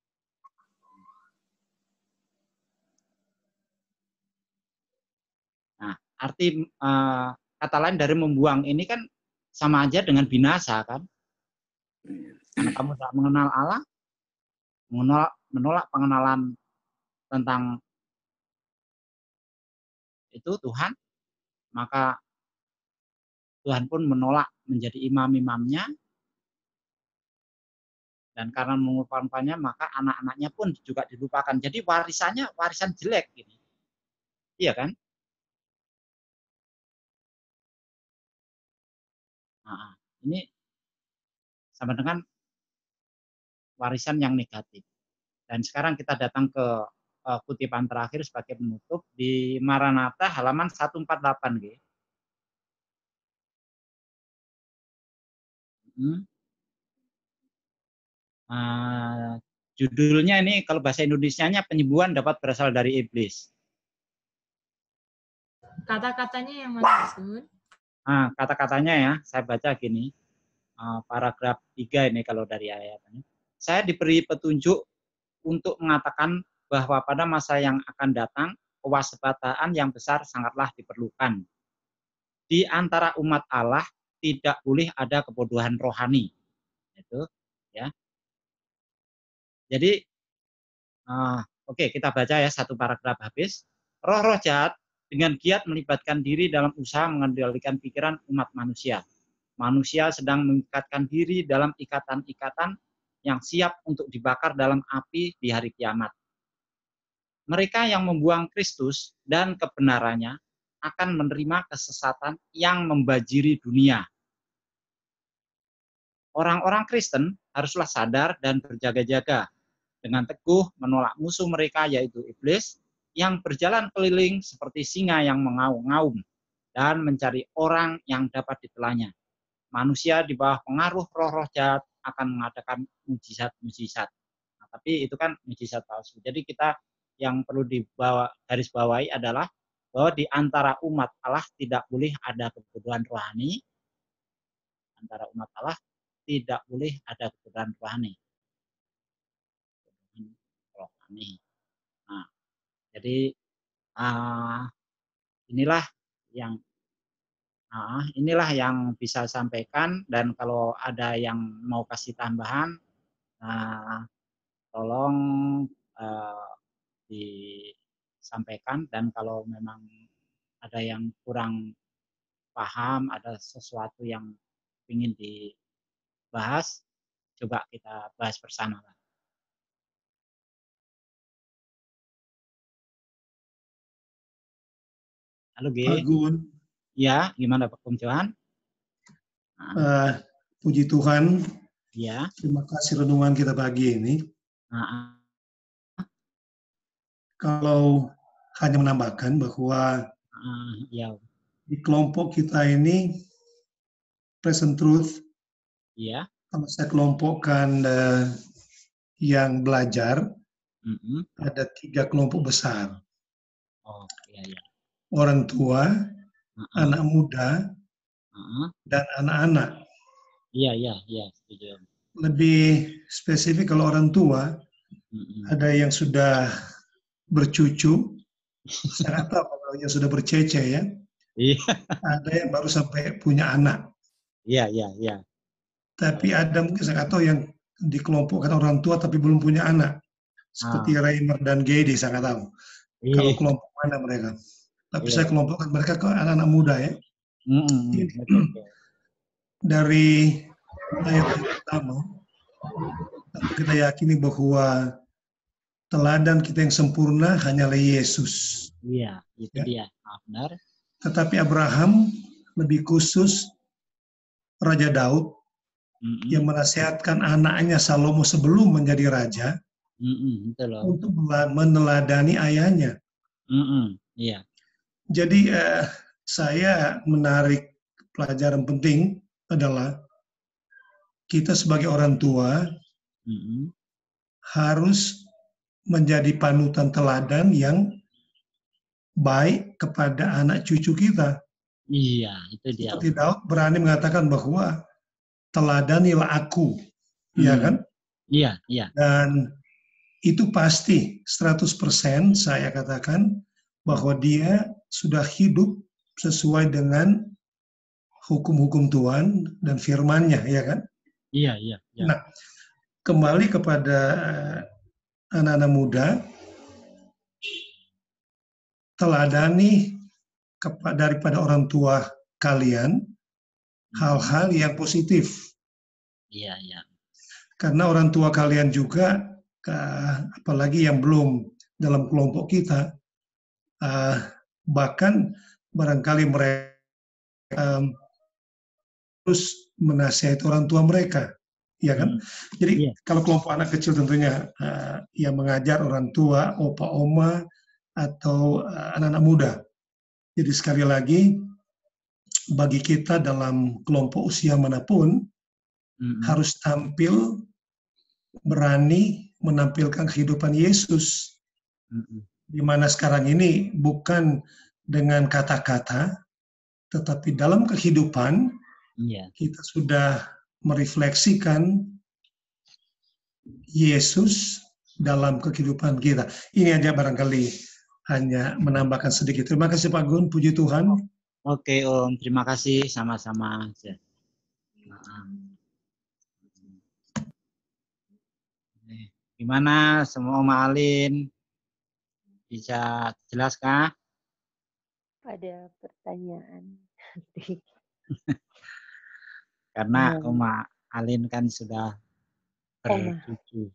Nah, arti uh, kata lain dari membuang ini kan sama aja dengan binasa kan? Karena kamu tidak mengenal Allah, menolak, menolak pengenalan tentang itu Tuhan, maka Tuhan pun menolak menjadi imam-imamnya, dan karena mengumpulkannya maka anak-anaknya pun juga dilupakan. Jadi warisannya warisan jelek ini, iya kan? Nah, ini sama dengan warisan yang negatif. Dan sekarang kita datang ke uh, kutipan terakhir sebagai penutup di Maranatha halaman seratus empat puluh delapan. G. Hmm. Uh, judulnya ini kalau bahasa Indonesianya penyembuhan dapat berasal dari iblis. Kata-katanya yang mana, Sun? Nah, kata-katanya ya, saya baca gini, uh, paragraf tiga ini kalau dari ayat ini. Saya diberi petunjuk untuk mengatakan bahwa pada masa yang akan datang, kewaspadaan yang besar sangatlah diperlukan. Di antara umat Allah tidak boleh ada kebodohan rohani. Itu ya. Jadi uh, oke okay, kita baca ya satu paragraf habis. Roh-roh jahat dengan giat melibatkan diri dalam usaha mengendalikan pikiran umat manusia. Manusia sedang mengikatkan diri dalam ikatan-ikatan yang siap untuk dibakar dalam api di hari kiamat. Mereka yang membuang Kristus dan kebenarannya akan menerima kesesatan yang membajiri dunia. Orang-orang Kristen haruslah sadar dan berjaga-jaga dengan teguh menolak musuh mereka yaitu iblis yang berjalan keliling seperti singa yang mengaum-ngaum dan mencari orang yang dapat ditelannya. Manusia di bawah pengaruh roh-roh jahat akan mengadakan mujizat-mujizat. Nah, tapi itu kan mujizat palsu. Jadi kita yang perlu dibawa garis bawahi adalah bahwa di antara umat Allah tidak boleh ada kebodohan rohani. Antara umat Allah tidak boleh ada kebodohan rohani. Rohani. Nah, jadi uh, inilah yang uh, inilah yang bisa sampaikan, dan kalau ada yang mau kasih tambahan, uh, tolong uh, disampaikan, dan kalau memang ada yang kurang paham, ada sesuatu yang ingin dibahas, coba kita bahas bersama. Halo G. Pak Gun. Ya, gimana Pak Bung Johan? Nah. Uh, puji Tuhan. Ya. Terima kasih renungan kita pagi ini. Nah. Kalau hanya menambahkan bahwa uh, ya. di kelompok kita ini Present Truth. Ya. Kalau saya kelompokkan uh, yang belajar, mm-hmm. ada tiga kelompok besar. Oh, iya, iya. Orang tua, uh-uh. anak muda, uh-uh. dan anak-anak. Iya, iya, iya. Setuju. Lebih spesifik kalau orang tua, uh-uh. ada yang sudah bercucu, saya nggak tahu kalau yang sudah bercece ya. Iya. Ada yang baru sampai punya anak. Iya, iya, iya. Tapi ada mungkin saya nggak tahu yang dikelompokkan orang tua tapi belum punya anak. Seperti ah. Reimer dan Gedi, saya nggak tahu. Iya. Kalau kelompok mana mereka. Tapi iya. saya kelompokkan mereka ke anak-anak muda ya. Mm-hmm. Dari ayat yang pertama, kita yakini bahwa teladan kita yang sempurna hanyalah Yesus. Iya, itu ya. Dia. Ah, benar. Tetapi Abraham lebih khusus Raja Daud mm-hmm. yang menasihatkan anaknya Salomo sebelum menjadi raja mm-hmm. untuk meneladani ayahnya. Mm-hmm. Iya. Jadi eh, saya menarik pelajaran penting adalah kita sebagai orang tua mm-hmm. harus menjadi panutan teladan yang baik kepada anak cucu kita. Iya, itu dia. Seperti Daud berani mengatakan bahwa teladanilah aku, hmm. ya kan? Iya, iya. Dan itu pasti seratus persen saya katakan bahwa dia sudah hidup sesuai dengan hukum-hukum Tuhan dan firman-Nya, ya kan? Iya, iya, iya. Nah, kembali kepada anak-anak muda, teladani kepada daripada orang tua kalian hal-hal yang positif. Iya, iya. Karena orang tua kalian juga, apalagi yang belum dalam kelompok kita, bahkan barangkali mereka terus menasihati orang tua mereka, ya kan? Hmm. Jadi yeah. kalau kelompok anak kecil tentunya uh, yang mengajar orang tua, opa, oma, atau uh, anak-anak muda. Jadi sekali lagi, bagi kita dalam kelompok usia manapun, hmm. harus tampil berani menampilkan kehidupan Yesus. Hmm. Di mana sekarang ini bukan dengan kata-kata, tetapi dalam kehidupan, yeah. kita sudah merefleksikan Yesus dalam kehidupan kita. Ini aja barangkali hanya menambahkan sedikit. Terima kasih Pak Gun, puji Tuhan. Oke Om, terima kasih sama-sama. Nah, gimana semua Om Alin? Bisa jelas kah? Ada pertanyaan. Karena Hmm. Om Alin kan sudah Oma. bercucu.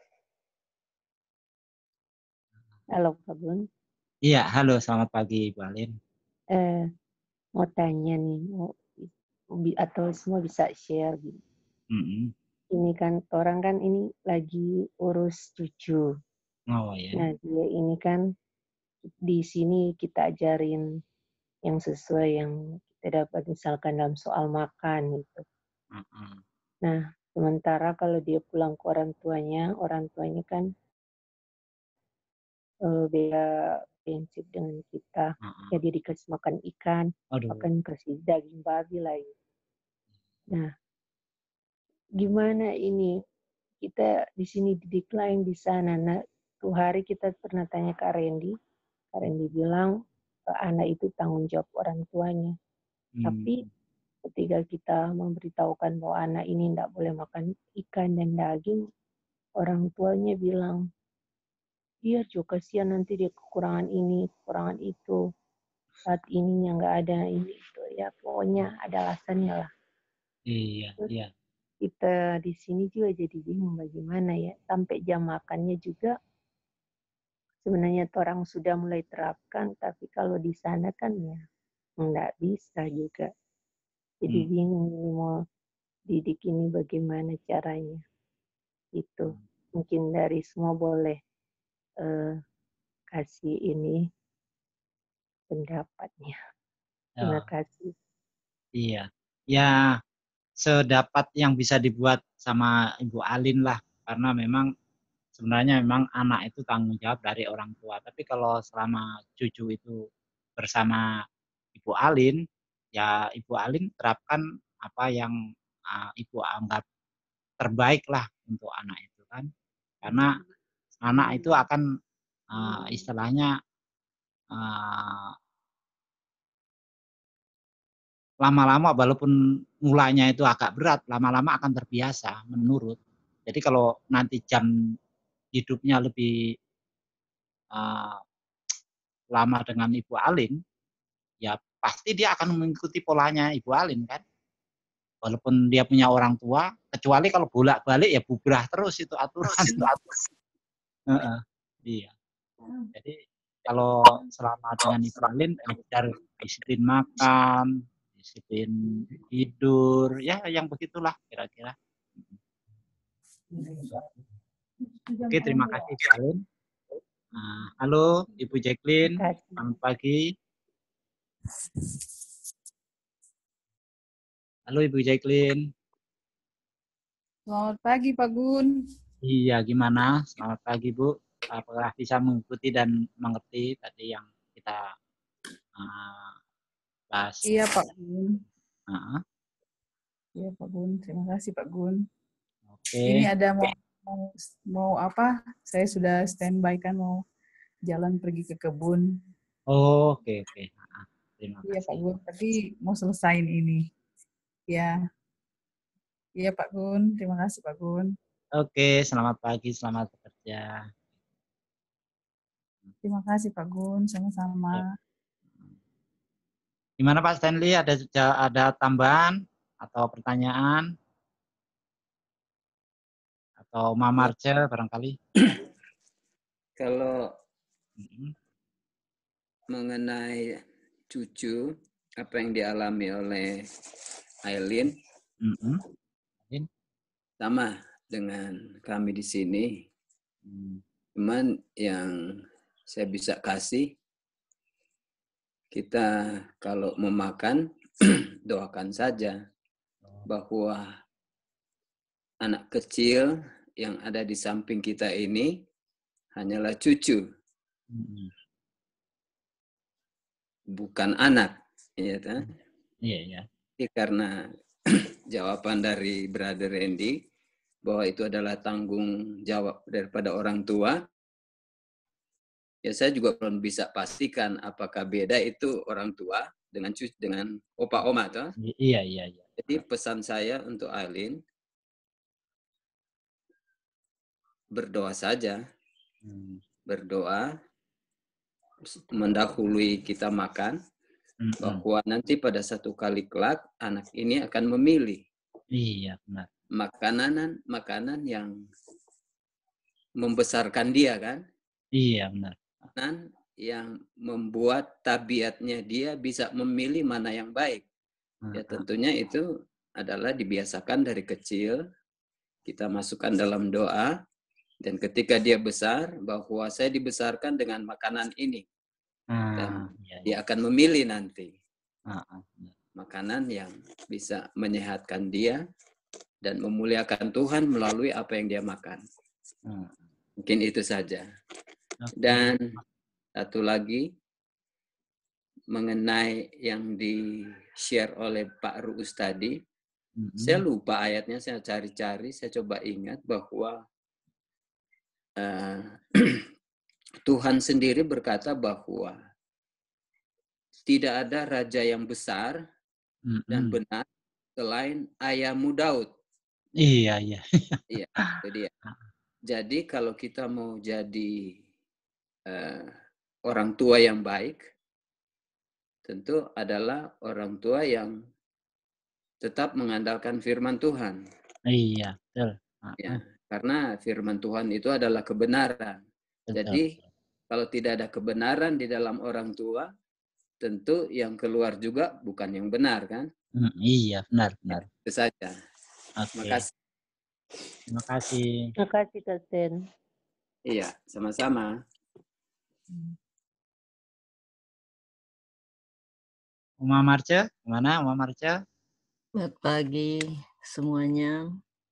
Halo Pak Gun. Iya, halo selamat pagi Ibu Alin. Eh, mau tanya nih, mau, atau semua bisa share gitu. Mm-hmm. Ini kan orang kan ini lagi urus cucu. Oh ya. Nah dia ini kan di sini kita ajarin yang sesuai yang kita dapat misalkan dalam soal makan gitu. Uh-uh. Nah sementara kalau dia pulang ke orang tuanya, orang tuanya kan uh, beda prinsip dengan kita. Uh-uh. Jadi dikasih makan ikan, Aduh. makan kasih daging babi lagi. Nah gimana ini? Kita di sini didik lain di sana. Nah, tuh hari kita pernah tanya Kak Randy. Kak Randy bilang anak itu tanggung jawab orang tuanya. Hmm. Tapi ketika kita memberitahukan bahwa anak ini tidak boleh makan ikan dan daging, orang tuanya bilang, biar juga kasihan nanti dia kekurangan ini, kekurangan itu. Saat ininya nggak ada ini itu ya pokoknya ada alasannya lah. Iya, Terus, iya. kita di sini juga jadi bingung bagaimana ya, sampai jam makannya juga sebenarnya orang sudah mulai terapkan, tapi kalau di sana kan ya nggak bisa juga. Jadi hmm. bingung mau didik ini bagaimana caranya. Itu mungkin dari semua boleh uh, kasih ini pendapatnya. Terima Oh. kasih. Iya, ya sedapat yang bisa dibuat sama Ibu Alin lah, karena memang sebenarnya memang anak itu tanggung jawab dari orang tua. Tapi kalau selama cucu itu bersama Ibu Alin, ya Ibu Alin terapkan apa yang uh, Ibu anggap terbaik lah untuk anak itu kan. Karena anak itu akan uh, istilahnya uh, lama-lama walaupun mulanya itu agak berat, lama-lama akan terbiasa menurut. Jadi kalau nanti jam hidupnya lebih uh, lama dengan Ibu Alin, ya pasti dia akan mengikuti polanya Ibu Alin kan. Walaupun dia punya orang tua, kecuali kalau bolak-balik ya bubrah terus itu aturan. uh-uh, iya. Jadi kalau selama dengan Ibu Alin, ajar disiplin makan, disiplin tidur, ya yang begitulah kira-kira. Oke, terima kasih Bu Alin. Nah, halo Ibu Jacqueline, selamat pagi. Halo Ibu Jacqueline. Selamat pagi Pak Gun. Iya, gimana? Selamat pagi Bu. Apakah bisa mengikuti dan mengerti tadi yang kita uh, bahas? Iya Pak Gun. Uh-huh. Iya Pak Gun, terima kasih Pak Gun. Oke. Ini ada mau, mau mau apa? Saya sudah standby kan mau jalan pergi ke kebun. Oh, oke okay, oke. Okay. Nah, terima iya kasih. Pak Gun, tapi mau selesain ini. Ya. Iya Pak Gun, terima kasih Pak Gun. Oke, selamat pagi, selamat bekerja. Terima kasih Pak Gun, sama-sama. Gimana Pak Stanley, ada ada tambahan atau pertanyaan? Atau Mama Marce barangkali? Kalau mm-hmm. mengenai cucu, apa yang dialami oleh Aileen, mm-hmm. sama dengan kami di sini. Mm. Cuman yang saya bisa kasih, kita kalau mau makan, doakan saja bahwa anak kecil yang ada di samping kita ini hanyalah cucu. Mm-hmm. Bukan anak. Ya, kan? Iya, iya. Karena jawaban dari Brother Randy, bahwa itu adalah tanggung jawab daripada orang tua, ya saya juga belum bisa pastikan apakah beda itu orang tua dengan cucu dengan opa oma toh. Iya, iya, iya. Jadi pesan saya untuk Aileen, berdoa saja, Hmm. berdoa mendahului kita makan, Mm-mm. bahwa nanti pada satu kali kelak anak ini akan memilih Iya, benar. makanan makanan yang membesarkan dia kan, Iya, benar. makanan yang membuat tabiatnya dia bisa memilih mana yang baik. Ya tentunya itu adalah dibiasakan dari kecil, kita masukkan dalam doa, dan ketika dia besar bahwa saya dibesarkan dengan makanan ini. Dan Ah, iya, dia akan memilih nanti Ah, ah, benar. makanan yang bisa menyehatkan dia dan memuliakan Tuhan melalui apa yang dia makan. Hmm. Mungkin itu saja. Oke. Dan satu lagi mengenai yang di-share oleh Pak Ruus tadi, Mm-mm. saya lupa ayatnya, saya cari-cari, saya coba ingat bahwa uh, Tuhan sendiri berkata bahwa tidak ada raja yang besar dan Mm-mm. benar selain ayahmu Daud. Iya, iya. Iya, itu dia. Jadi kalau kita mau jadi uh, orang tua yang baik, tentu adalah orang tua yang tetap mengandalkan firman Tuhan. Iya, betul. Ah, Ya, karena firman Tuhan itu adalah kebenaran. betul. Jadi kalau tidak ada kebenaran di dalam orang tua, tentu yang keluar juga bukan yang benar kan? Mm, iya, benar, benar. Itu saja. Oke. Terima kasih. Terima kasih. Terima kasih, Kak Sen. Iya, sama-sama. Uma Marce, gimana Uma Marce? Selamat pagi semuanya.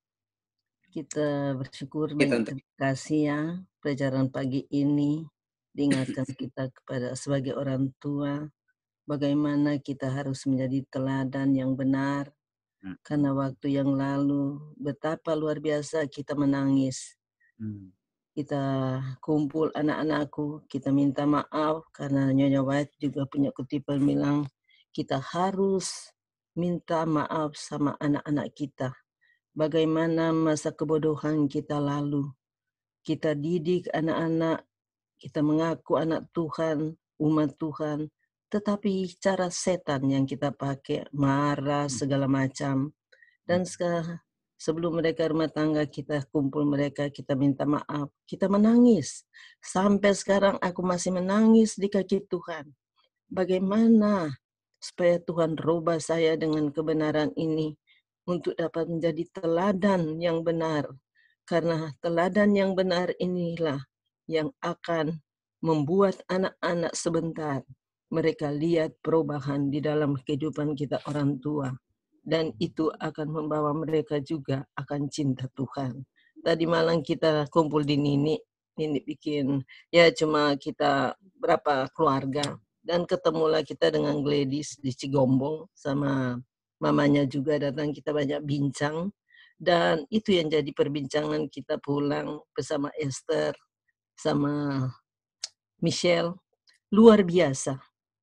Kita bersyukur banyak terima kasih ya pelajaran pagi ini diingatkan kita kepada sebagai orang tua bagaimana kita harus menjadi teladan yang benar. Hmm. Karena waktu yang lalu betapa luar biasa kita menangis. Hmm. Kita kumpul anak-anakku, kita minta maaf karena Nyonya White juga punya kutipan bilang kita harus minta maaf sama anak-anak kita. Bagaimana masa kebodohan kita lalu. Kita didik anak-anak, kita mengaku anak Tuhan, umat Tuhan, tetapi cara setan yang kita pakai, marah, segala macam. Dan sekarang, sebelum mereka rumah tangga, kita kumpul mereka, kita minta maaf, kita menangis. Sampai sekarang aku masih menangis di kaki Tuhan. Bagaimana supaya Tuhan rubah saya dengan kebenaran ini, untuk dapat menjadi teladan yang benar. Karena teladan yang benar inilah yang akan membuat anak-anak sebentar mereka lihat perubahan di dalam kehidupan kita orang tua. Dan itu akan membawa mereka juga akan cinta Tuhan. Tadi malam kita kumpul di Nini, Nini bikin, ya cuma kita berapa keluarga. Dan ketemulah kita dengan Gladys di Cigombong sama mamanya juga datang, kita banyak bincang. Dan itu yang jadi perbincangan kita pulang bersama Esther, sama Michelle. Luar biasa.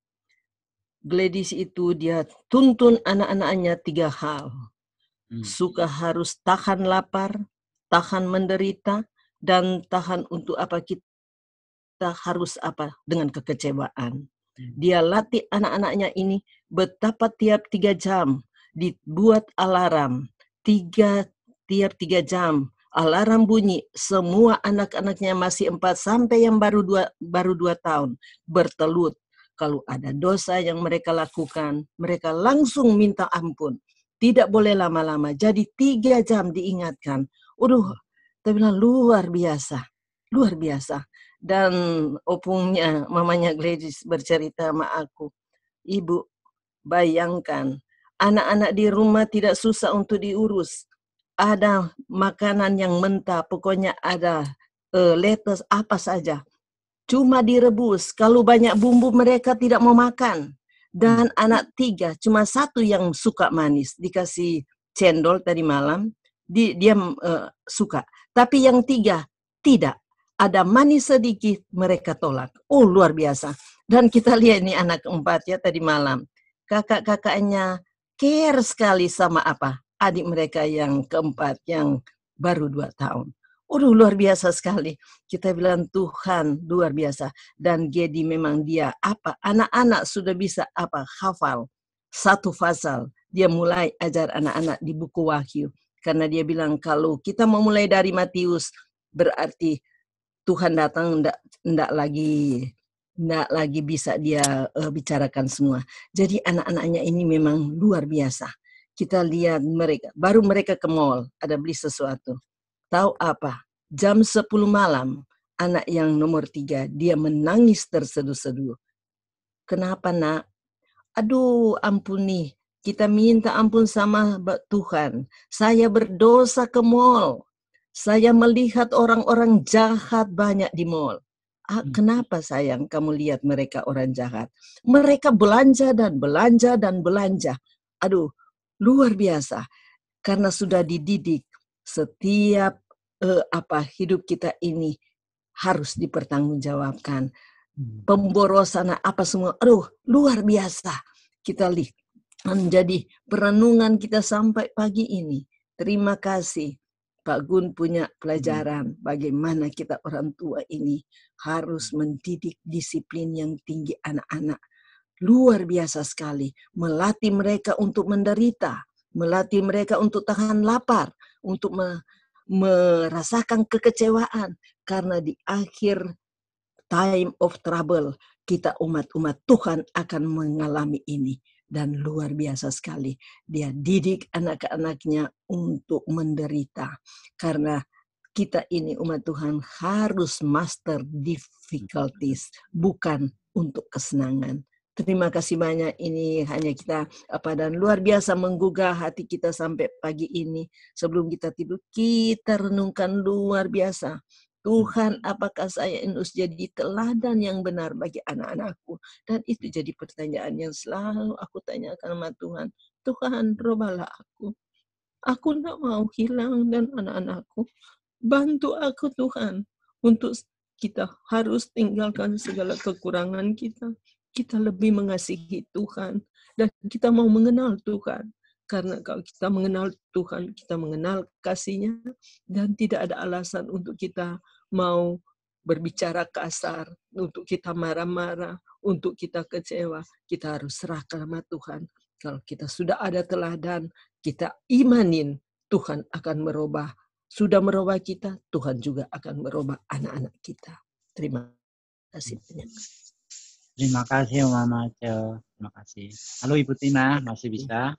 Gladys itu dia tuntun anak-anaknya tiga hal. Hmm. Suka harus tahan lapar, tahan menderita, dan tahan untuk apa kita harus apa dengan kekecewaan. Dia latih anak-anaknya ini betapa tiap tiga jam dibuat alarm, tiga tiap tiga jam alarm bunyi. Semua anak-anaknya masih empat sampai yang baru dua baru dua tahun bertelut. Kalau ada dosa yang mereka lakukan, mereka langsung minta ampun. Tidak boleh lama-lama. Jadi tiga jam diingatkan. Udah, tapi luar biasa, luar biasa. Dan opungnya, mamanya Gladys bercerita sama aku, Ibu, bayangkan, anak-anak di rumah tidak susah untuk diurus. Ada makanan yang mentah, pokoknya ada uh, lettuce, apa saja. Cuma direbus, kalau banyak bumbu mereka tidak mau makan. Dan hmm. anak tiga, cuma satu yang suka manis, dikasih cendol tadi malam, di, dia uh, suka. Tapi yang tiga, tidak. ada manis sedikit, mereka tolak. Oh, luar biasa. Dan kita lihat ini anak keempat ya tadi malam. Kakak-kakaknya care sekali sama apa? Adik mereka yang keempat, yang baru dua tahun. Waduh, luar biasa sekali. Kita bilang Tuhan luar biasa. Dan Gedi memang dia apa? Anak-anak sudah bisa apa? Hafal satu pasal. Dia mulai ajar anak-anak di buku Wahyu. Karena dia bilang kalau kita mau mulai dari Matius, berarti Tuhan datang enggak, enggak lagi enggak lagi bisa dia uh, bicarakan semua. Jadi anak-anaknya ini memang luar biasa. Kita lihat mereka, baru mereka ke mall, ada beli sesuatu. Tahu apa? Jam sepuluh malam, anak yang nomor tiga, dia menangis terseduh-seduh. Kenapa, nak? Aduh, ampuni. Kita minta ampun sama Tuhan. Saya berdosa ke mall. Saya melihat orang-orang jahat banyak di mall. Ah, kenapa sayang kamu lihat mereka orang jahat? Mereka belanja dan belanja dan belanja. Aduh, luar biasa. Karena sudah dididik setiap eh, apa hidup kita ini harus dipertanggungjawabkan. Pemborosan apa semua. Aduh, luar biasa. Kita lihat menjadi perenungan kita sampai pagi ini. Terima kasih. Pak Gun punya pelajaran bagaimana kita orang tua ini harus mendidik disiplin yang tinggi anak-anak. Luar biasa sekali. Melatih mereka untuk menderita. Melatih mereka untuk tahan lapar. Untuk me merasakan kekecewaan. Karena di akhir time of trouble, kita umat-umat Tuhan akan mengalami ini. Dan luar biasa sekali. Dia didik anak-anaknya untuk menderita. Karena kita ini umat Tuhan harus master difficulties. Bukan untuk kesenangan. Terima kasih banyak. Ini hanya kita apa dan luar biasa menggugah hati kita sampai pagi ini. Sebelum kita tidur, kita renungkan luar biasa. Tuhan, apakah saya harus jadi teladan yang benar bagi anak-anakku? Dan itu jadi pertanyaan yang selalu aku tanyakan sama Tuhan. Tuhan, robalah aku. Aku tidak mau hilang dan anak-anakku. Bantu aku Tuhan. Untuk kita harus tinggalkan segala kekurangan kita. Kita lebih mengasihi Tuhan. Dan kita mau mengenal Tuhan. Karena kalau kita mengenal Tuhan, kita mengenal kasih-Nya. Dan tidak ada alasan untuk kita mau berbicara kasar, untuk kita marah-marah, untuk kita kecewa. Kita harus serahkan sama Tuhan. Kalau kita sudah ada teladan, kita imanin Tuhan akan merubah. Sudah merubah kita, Tuhan juga akan merubah anak-anak kita. Terima kasih banyak. Terima kasih Mama Ce. Terima kasih. Halo Ibu Tina, masih bisa?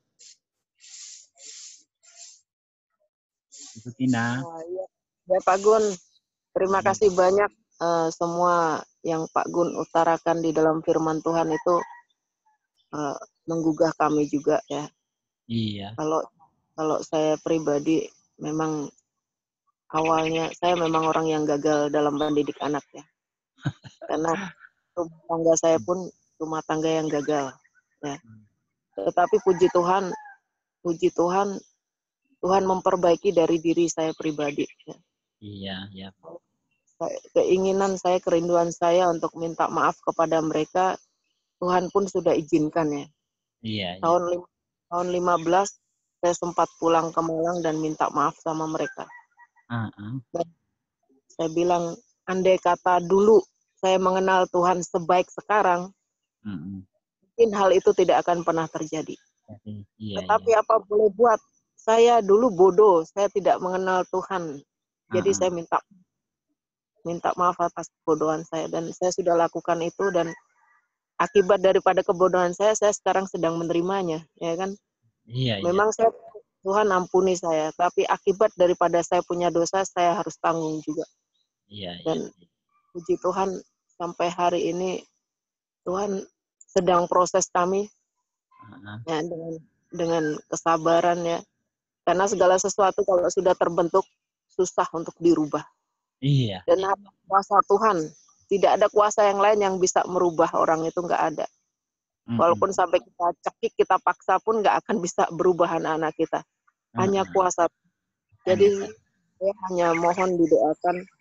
Ibu Tina. Oh, ya. ya Pak Gun, terima kasih banyak uh, semua yang Pak Gun utarakan di dalam firman Tuhan itu uh, menggugah kami juga ya. Iya. Kalau kalau saya pribadi memang awalnya saya memang orang yang gagal dalam mendidik anak ya. Karena rumah tangga saya pun rumah tangga yang gagal ya. Tetapi puji Tuhan, puji Tuhan, Tuhan memperbaiki dari diri saya pribadi ya. Iya, ya. Keinginan saya, kerinduan saya untuk minta maaf kepada mereka, Tuhan pun sudah izinkan ya. Iya, tahun iya. tahun lima belas saya sempat pulang ke Malang dan minta maaf sama mereka. Uh-uh. Dan saya bilang, andai kata dulu saya mengenal Tuhan sebaik sekarang, uh-uh. mungkin hal itu tidak akan pernah terjadi. Jadi, iya, Tetapi iya. apa boleh buat, saya dulu bodoh, saya tidak mengenal Tuhan. Jadi uh-uh. saya minta minta maaf atas kebodohan saya, dan saya sudah lakukan itu, dan akibat daripada kebodohan saya, saya sekarang sedang menerimanya, ya kan? Iya, Memang iya. saya, Tuhan ampuni saya, tapi akibat daripada saya punya dosa, saya harus tanggung juga. Iya, dan iya. puji Tuhan sampai hari ini Tuhan sedang proses kami uh-uh. ya, dengan dengan kesabaran ya, karena segala sesuatu kalau sudah terbentuk susah untuk dirubah. Iya. Dan hanya kuasa Tuhan, tidak ada kuasa yang lain yang bisa merubah orang itu, nggak ada. uh-uh. Walaupun sampai kita cekik, kita paksa pun nggak akan bisa berubah anak-anak kita. Hanya uh-uh. kuasa. Jadi saya hanya mohon didoakan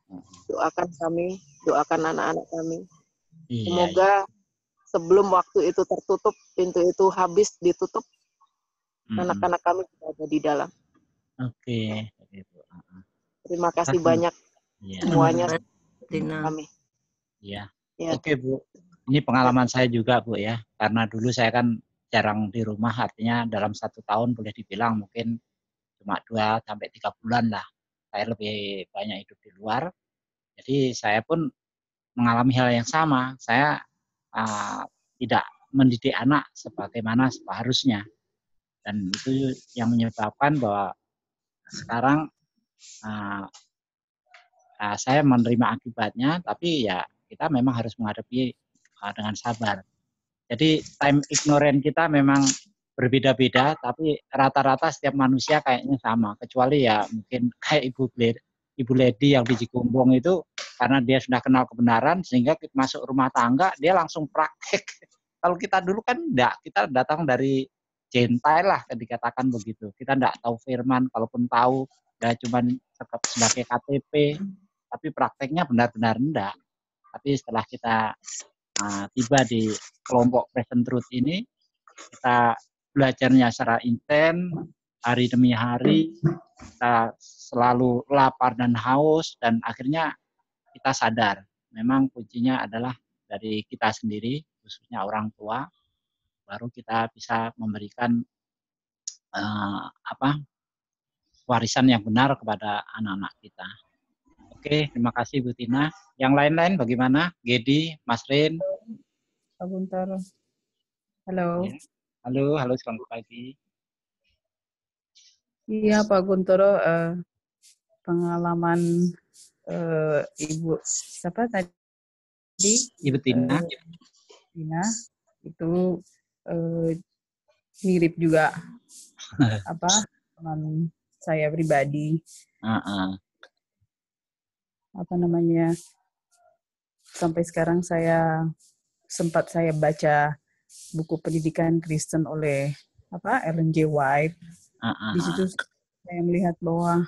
Doakan kami, doakan anak-anak kami. Iya, Semoga sebelum waktu itu tertutup, pintu itu habis ditutup, Mm-mm. anak-anak kami sudah ada di dalam. Oke, itu. Terima kasih Kasih. banyak Iya. semuanya Tina. kami. Iya. Ya. Oke, Bu. Ini pengalaman saya juga, Bu, ya. Karena dulu saya kan jarang di rumah, artinya dalam satu tahun boleh dibilang mungkin cuma dua sampai tiga bulan lah. Saya lebih banyak hidup di luar. Jadi saya pun mengalami hal yang sama. Saya uh, tidak mendidik anak sebagaimana seharusnya. Dan itu yang menyebabkan bahwa sekarang uh, uh, saya menerima akibatnya, tapi ya kita memang harus menghadapi uh, dengan sabar. Jadi time ignorant kita memang berbeda-beda, tapi rata-rata setiap manusia kayaknya sama, kecuali ya mungkin kayak Ibu Led, Ibu Ledi yang di Cikumbong itu, karena dia sudah kenal kebenaran, sehingga masuk rumah tangga, dia langsung praktek. Kalau kita dulu kan enggak, kita datang dari Gentile lah, dikatakan begitu. Kita enggak tahu firman, kalaupun tahu, ya cuman sebagai K T P, tapi prakteknya benar-benar enggak. Tapi setelah kita Nah, tiba di kelompok Present Truth ini, kita belajarnya secara intens, hari demi hari, kita selalu lapar dan haus, dan akhirnya kita sadar, memang kuncinya adalah dari kita sendiri, khususnya orang tua, baru kita bisa memberikan uh, apa warisan yang benar kepada anak-anak kita. Oke, terima kasih Bu Tina. Yang lain-lain bagaimana? Gedi, Mas Rin? Pak Guntoro. Halo. Ya. Halo, halo, selamat pagi. Iya Pak Guntoro, eh, pengalaman eh, Ibu siapa tadi? Ibu Tina. Eh, Tina itu eh, mirip juga apa teman saya pribadi. Uh-uh. Apa namanya, sampai sekarang saya sempat saya baca buku pendidikan Kristen oleh apa Ellen G. White. Uh-uh. Di situ saya melihat bahwa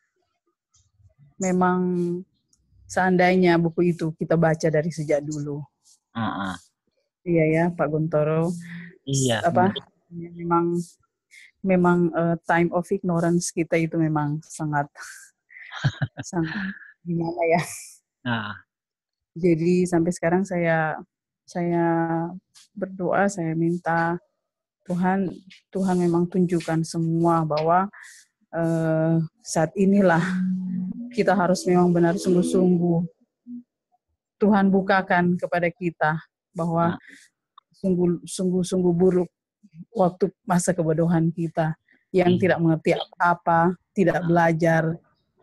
memang seandainya buku itu kita baca dari sejak dulu. Uh-uh. Iya ya Pak Guntoro. Iya. Apa benar. memang memang uh, time of ignorance kita itu memang sangat sangat gimana ya. Nah. Jadi sampai sekarang saya saya berdoa, saya minta Tuhan Tuhan memang tunjukkan semua bahwa uh, saat inilah kita harus memang benar sungguh-sungguh Tuhan bukakan kepada kita bahwa sungguh sungguh sungguh buruk waktu masa kebodohan kita yang tidak mengerti apa-apa, tidak belajar.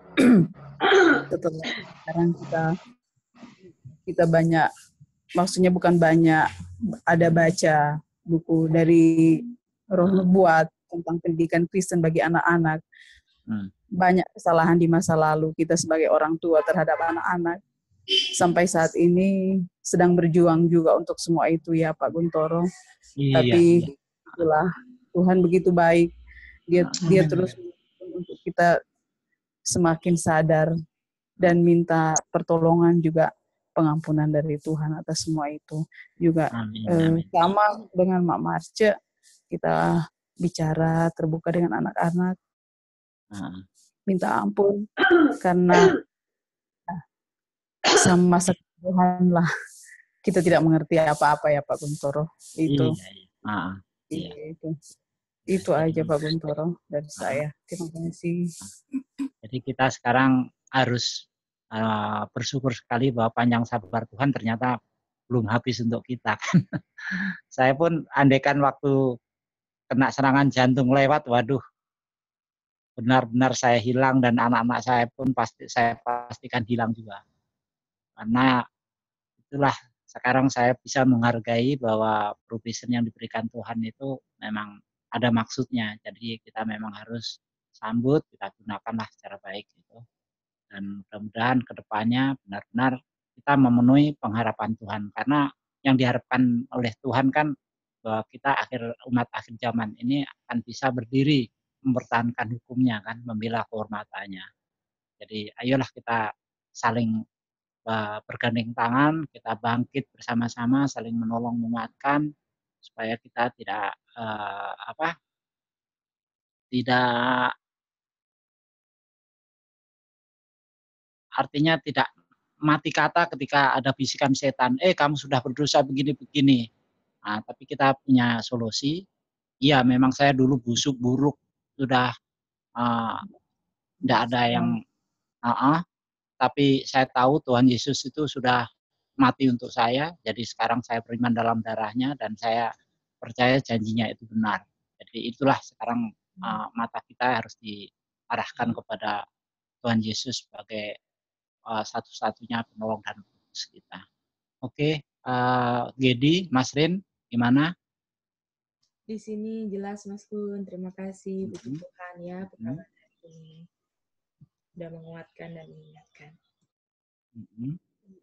Setelah sekarang kita kita banyak, maksudnya bukan banyak, ada baca buku dari Roh Nubuat tentang pendidikan Kristen bagi anak-anak. Hmm. Banyak kesalahan di masa lalu kita sebagai orang tua terhadap anak-anak. Sampai saat ini sedang berjuang juga untuk semua itu ya Pak Guntoro. Iya, Tapi iya. itulah Tuhan begitu baik. Dia dia terus untuk kita semakin sadar dan minta pertolongan juga pengampunan dari Tuhan atas semua itu. Juga Amin, eh, amin. sama dengan Mak Marce, kita bicara terbuka dengan anak-anak, Uh. minta ampun karena sama masa kebodohan lah kita tidak mengerti apa-apa ya Pak Guntoro. Itu. Iya, iya. Uh, iya. Itu. Itu aja Pak Guntoro dari Uh. saya. Terima kasih. Jadi kita sekarang harus uh, bersyukur sekali bahwa panjang sabar Tuhan ternyata belum habis untuk kita. Saya pun andaikan waktu kena serangan jantung lewat, waduh, benar-benar saya hilang dan anak-anak saya pun pasti saya pastikan hilang juga. Karena itulah sekarang saya bisa menghargai bahwa provision yang diberikan Tuhan itu memang ada maksudnya. Jadi kita memang harus sambut, kita gunakanlah secara baik gitu. Dan mudah-mudahan ke depannya benar-benar kita memenuhi pengharapan Tuhan. Karena yang diharapkan oleh Tuhan kan bahwa kita akhir umat akhir zaman ini akan bisa berdiri mempertahankan hukumnya kan, membela kehormatannya. Jadi ayolah kita saling uh, bergandeng tangan, kita bangkit bersama-sama, saling menolong menguatkan supaya kita tidak uh, apa tidak artinya tidak mati kata ketika ada bisikan setan, eh kamu sudah berdosa begini-begini. Nah, tapi kita punya solusi. Iya, memang saya dulu busuk, buruk, sudah tidak uh, ada yang, uh -uh, tapi saya tahu Tuhan Yesus itu sudah mati untuk saya, jadi sekarang saya beriman dalam darahnya dan saya percaya janjinya itu benar. Jadi itulah sekarang uh, mata kita harus diarahkan kepada Tuhan Yesus sebagai Uh, satu-satunya penolong dan penebus kita. Oke, uh, Gedi, Mas Rin, gimana? Di sini jelas Mas Gun, terima kasih puji mm-hmm. Tuhan ya perkataan mm-hmm. ini sudah menguatkan dan mengingatkan. Mm-hmm.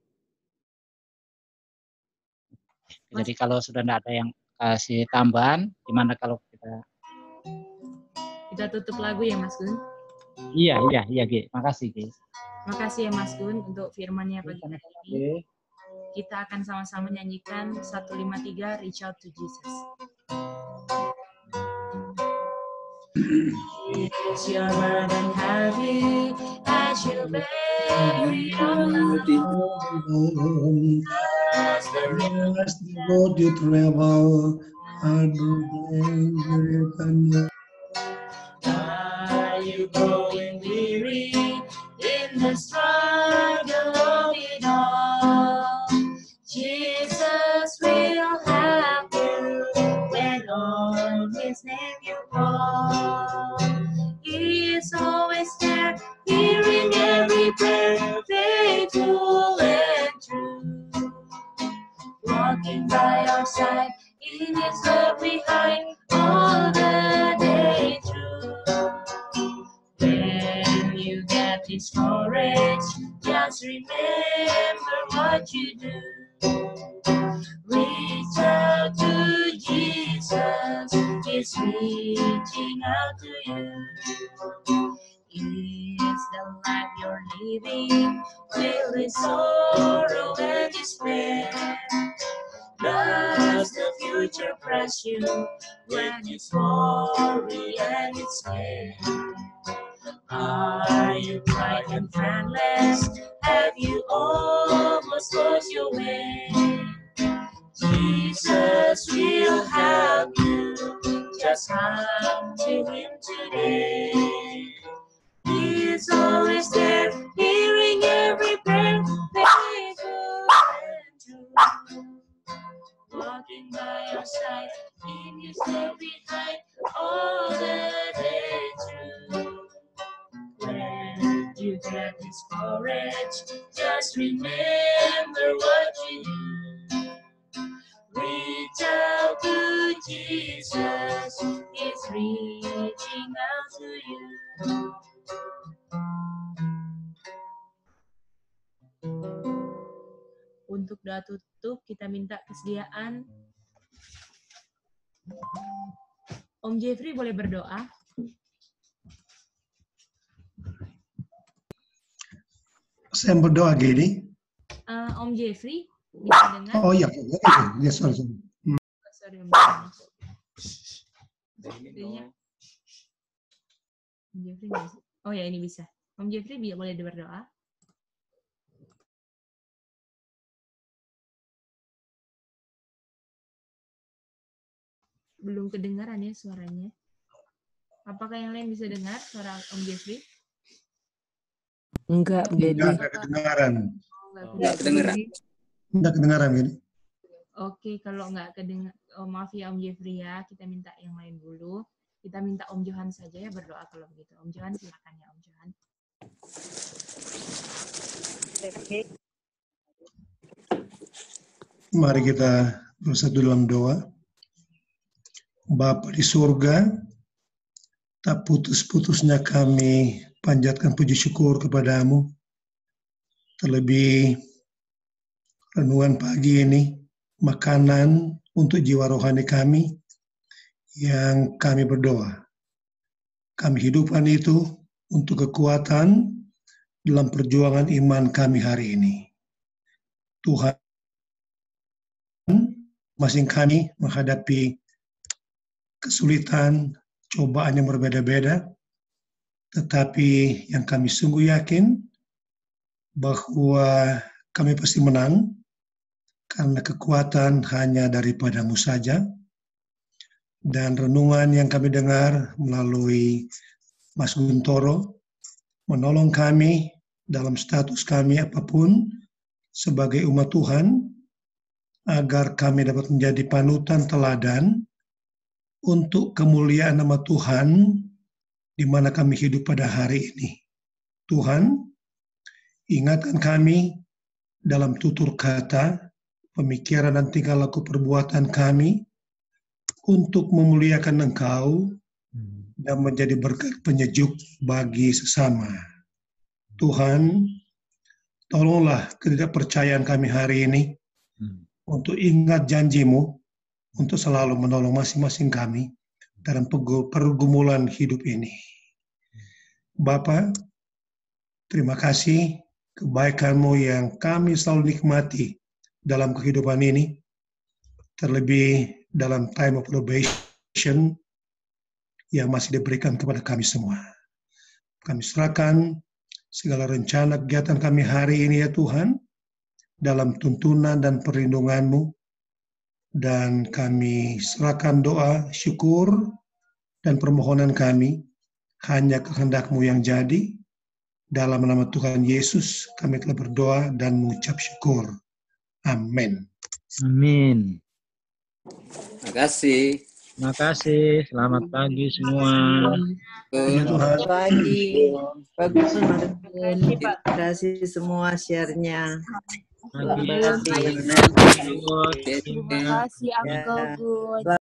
Jadi kalau sudah tidak ada yang kasih tambahan, gimana kalau kita kita tutup lagu ya Mas Gun? Iya, iya, iya, G. Makasih, G. Makasih ya Mas Gun untuk firman-Nya pagi hari ini. Kita akan sama-sama nyanyikan satu lima tiga Reach Out to Jesus. Is your burden heavy as you bear it all? As the road you travel, are you growing weary in the struggle of it all? Jesus will help you when on His name you call. He is always there, hearing every prayer, faithful and true. Walking by our side, in His love we hide all the day through. When you get discouraged, just remember what you do. Reach out to Jesus, He's reaching out to you. Is the life you're living filled with sorrow and despair? Does the future press you when it's worry and it's scare? Are you quiet and friendless? Have you almost lost your way? Jesus will help you. Just come to Him today. He is always there, hearing every prayer, faithful and true. Walking by your side, in His love behind all the day through. When you get discouraged, just remember what you do. Reach out to Jesus, He's reaching out to you. Untuk doa tutup, kita minta kesediaan. Om Jeffrey boleh berdoa? Saya berdoa gini. Uh, Om Jeffrey, bisa dengar? Oh iya, ya, sorry, sorry. Hmm. Sorry, Om Jeffrey. Om Jeffrey bisa. Oh ya, ini bisa. Om Jeffrey boleh berdoa? Belum kedengaran ya suaranya. Apakah yang lain bisa dengar suara Om Jeffrey? Enggak, jadi enggak kedengaran. Oh, enggak kedengaran. Enggak kedengaran gini. Oke, kalau enggak kedengar, oh, maaf ya Om Jeffrey ya, kita minta yang lain dulu. Kita minta Om Johan saja ya berdoa kalau begitu. Om Johan silakan ya Om Johan. Mari kita bersatu dalam doa. Bapa di surga, tak putus-putusnya kami panjatkan puji syukur kepadamu. Terlebih renungan pagi ini, makanan untuk jiwa rohani kami yang kami berdoa. Kami hidupkan itu untuk kekuatan dalam perjuangan iman kami hari ini. Tuhan, masing kami menghadapi kesulitan, cobaan yang berbeda-beda, tetapi yang kami sungguh yakin bahwa kami pasti menang, karena kekuatan hanya daripadamu saja. Dan renungan yang kami dengar melalui Mas Guntoro menolong kami dalam status kami apapun sebagai umat Tuhan, agar kami dapat menjadi panutan teladan untuk kemuliaan nama Tuhan di mana kami hidup pada hari ini. Tuhan, ingatkan kami dalam tutur kata, pemikiran dan tingkah laku perbuatan kami untuk memuliakan Engkau dan menjadi berkat penyejuk bagi sesama. Tuhan, tolonglah ketidakpercayaan kami hari ini untuk ingat janji-Mu untuk selalu menolong masing-masing kami dalam pergumulan hidup ini. Bapa, terima kasih kebaikan-Mu yang kami selalu nikmati dalam kehidupan ini, terlebih dalam time of probation yang masih diberikan kepada kami semua. Kami serahkan segala rencana kegiatan kami hari ini ya Tuhan, dalam tuntunan dan perlindungan-Mu, dan kami serahkan doa, syukur, dan permohonan kami, hanya kehendak-Mu yang jadi. Dalam nama Tuhan Yesus, kami telah berdoa dan mengucap syukur. Amin. Amin. Terima kasih. Terima kasih. Selamat pagi semua. Selamat pagi. Bagus, terima kasih semua share-nya. Terima kasih. Terima kasih Uncle Good.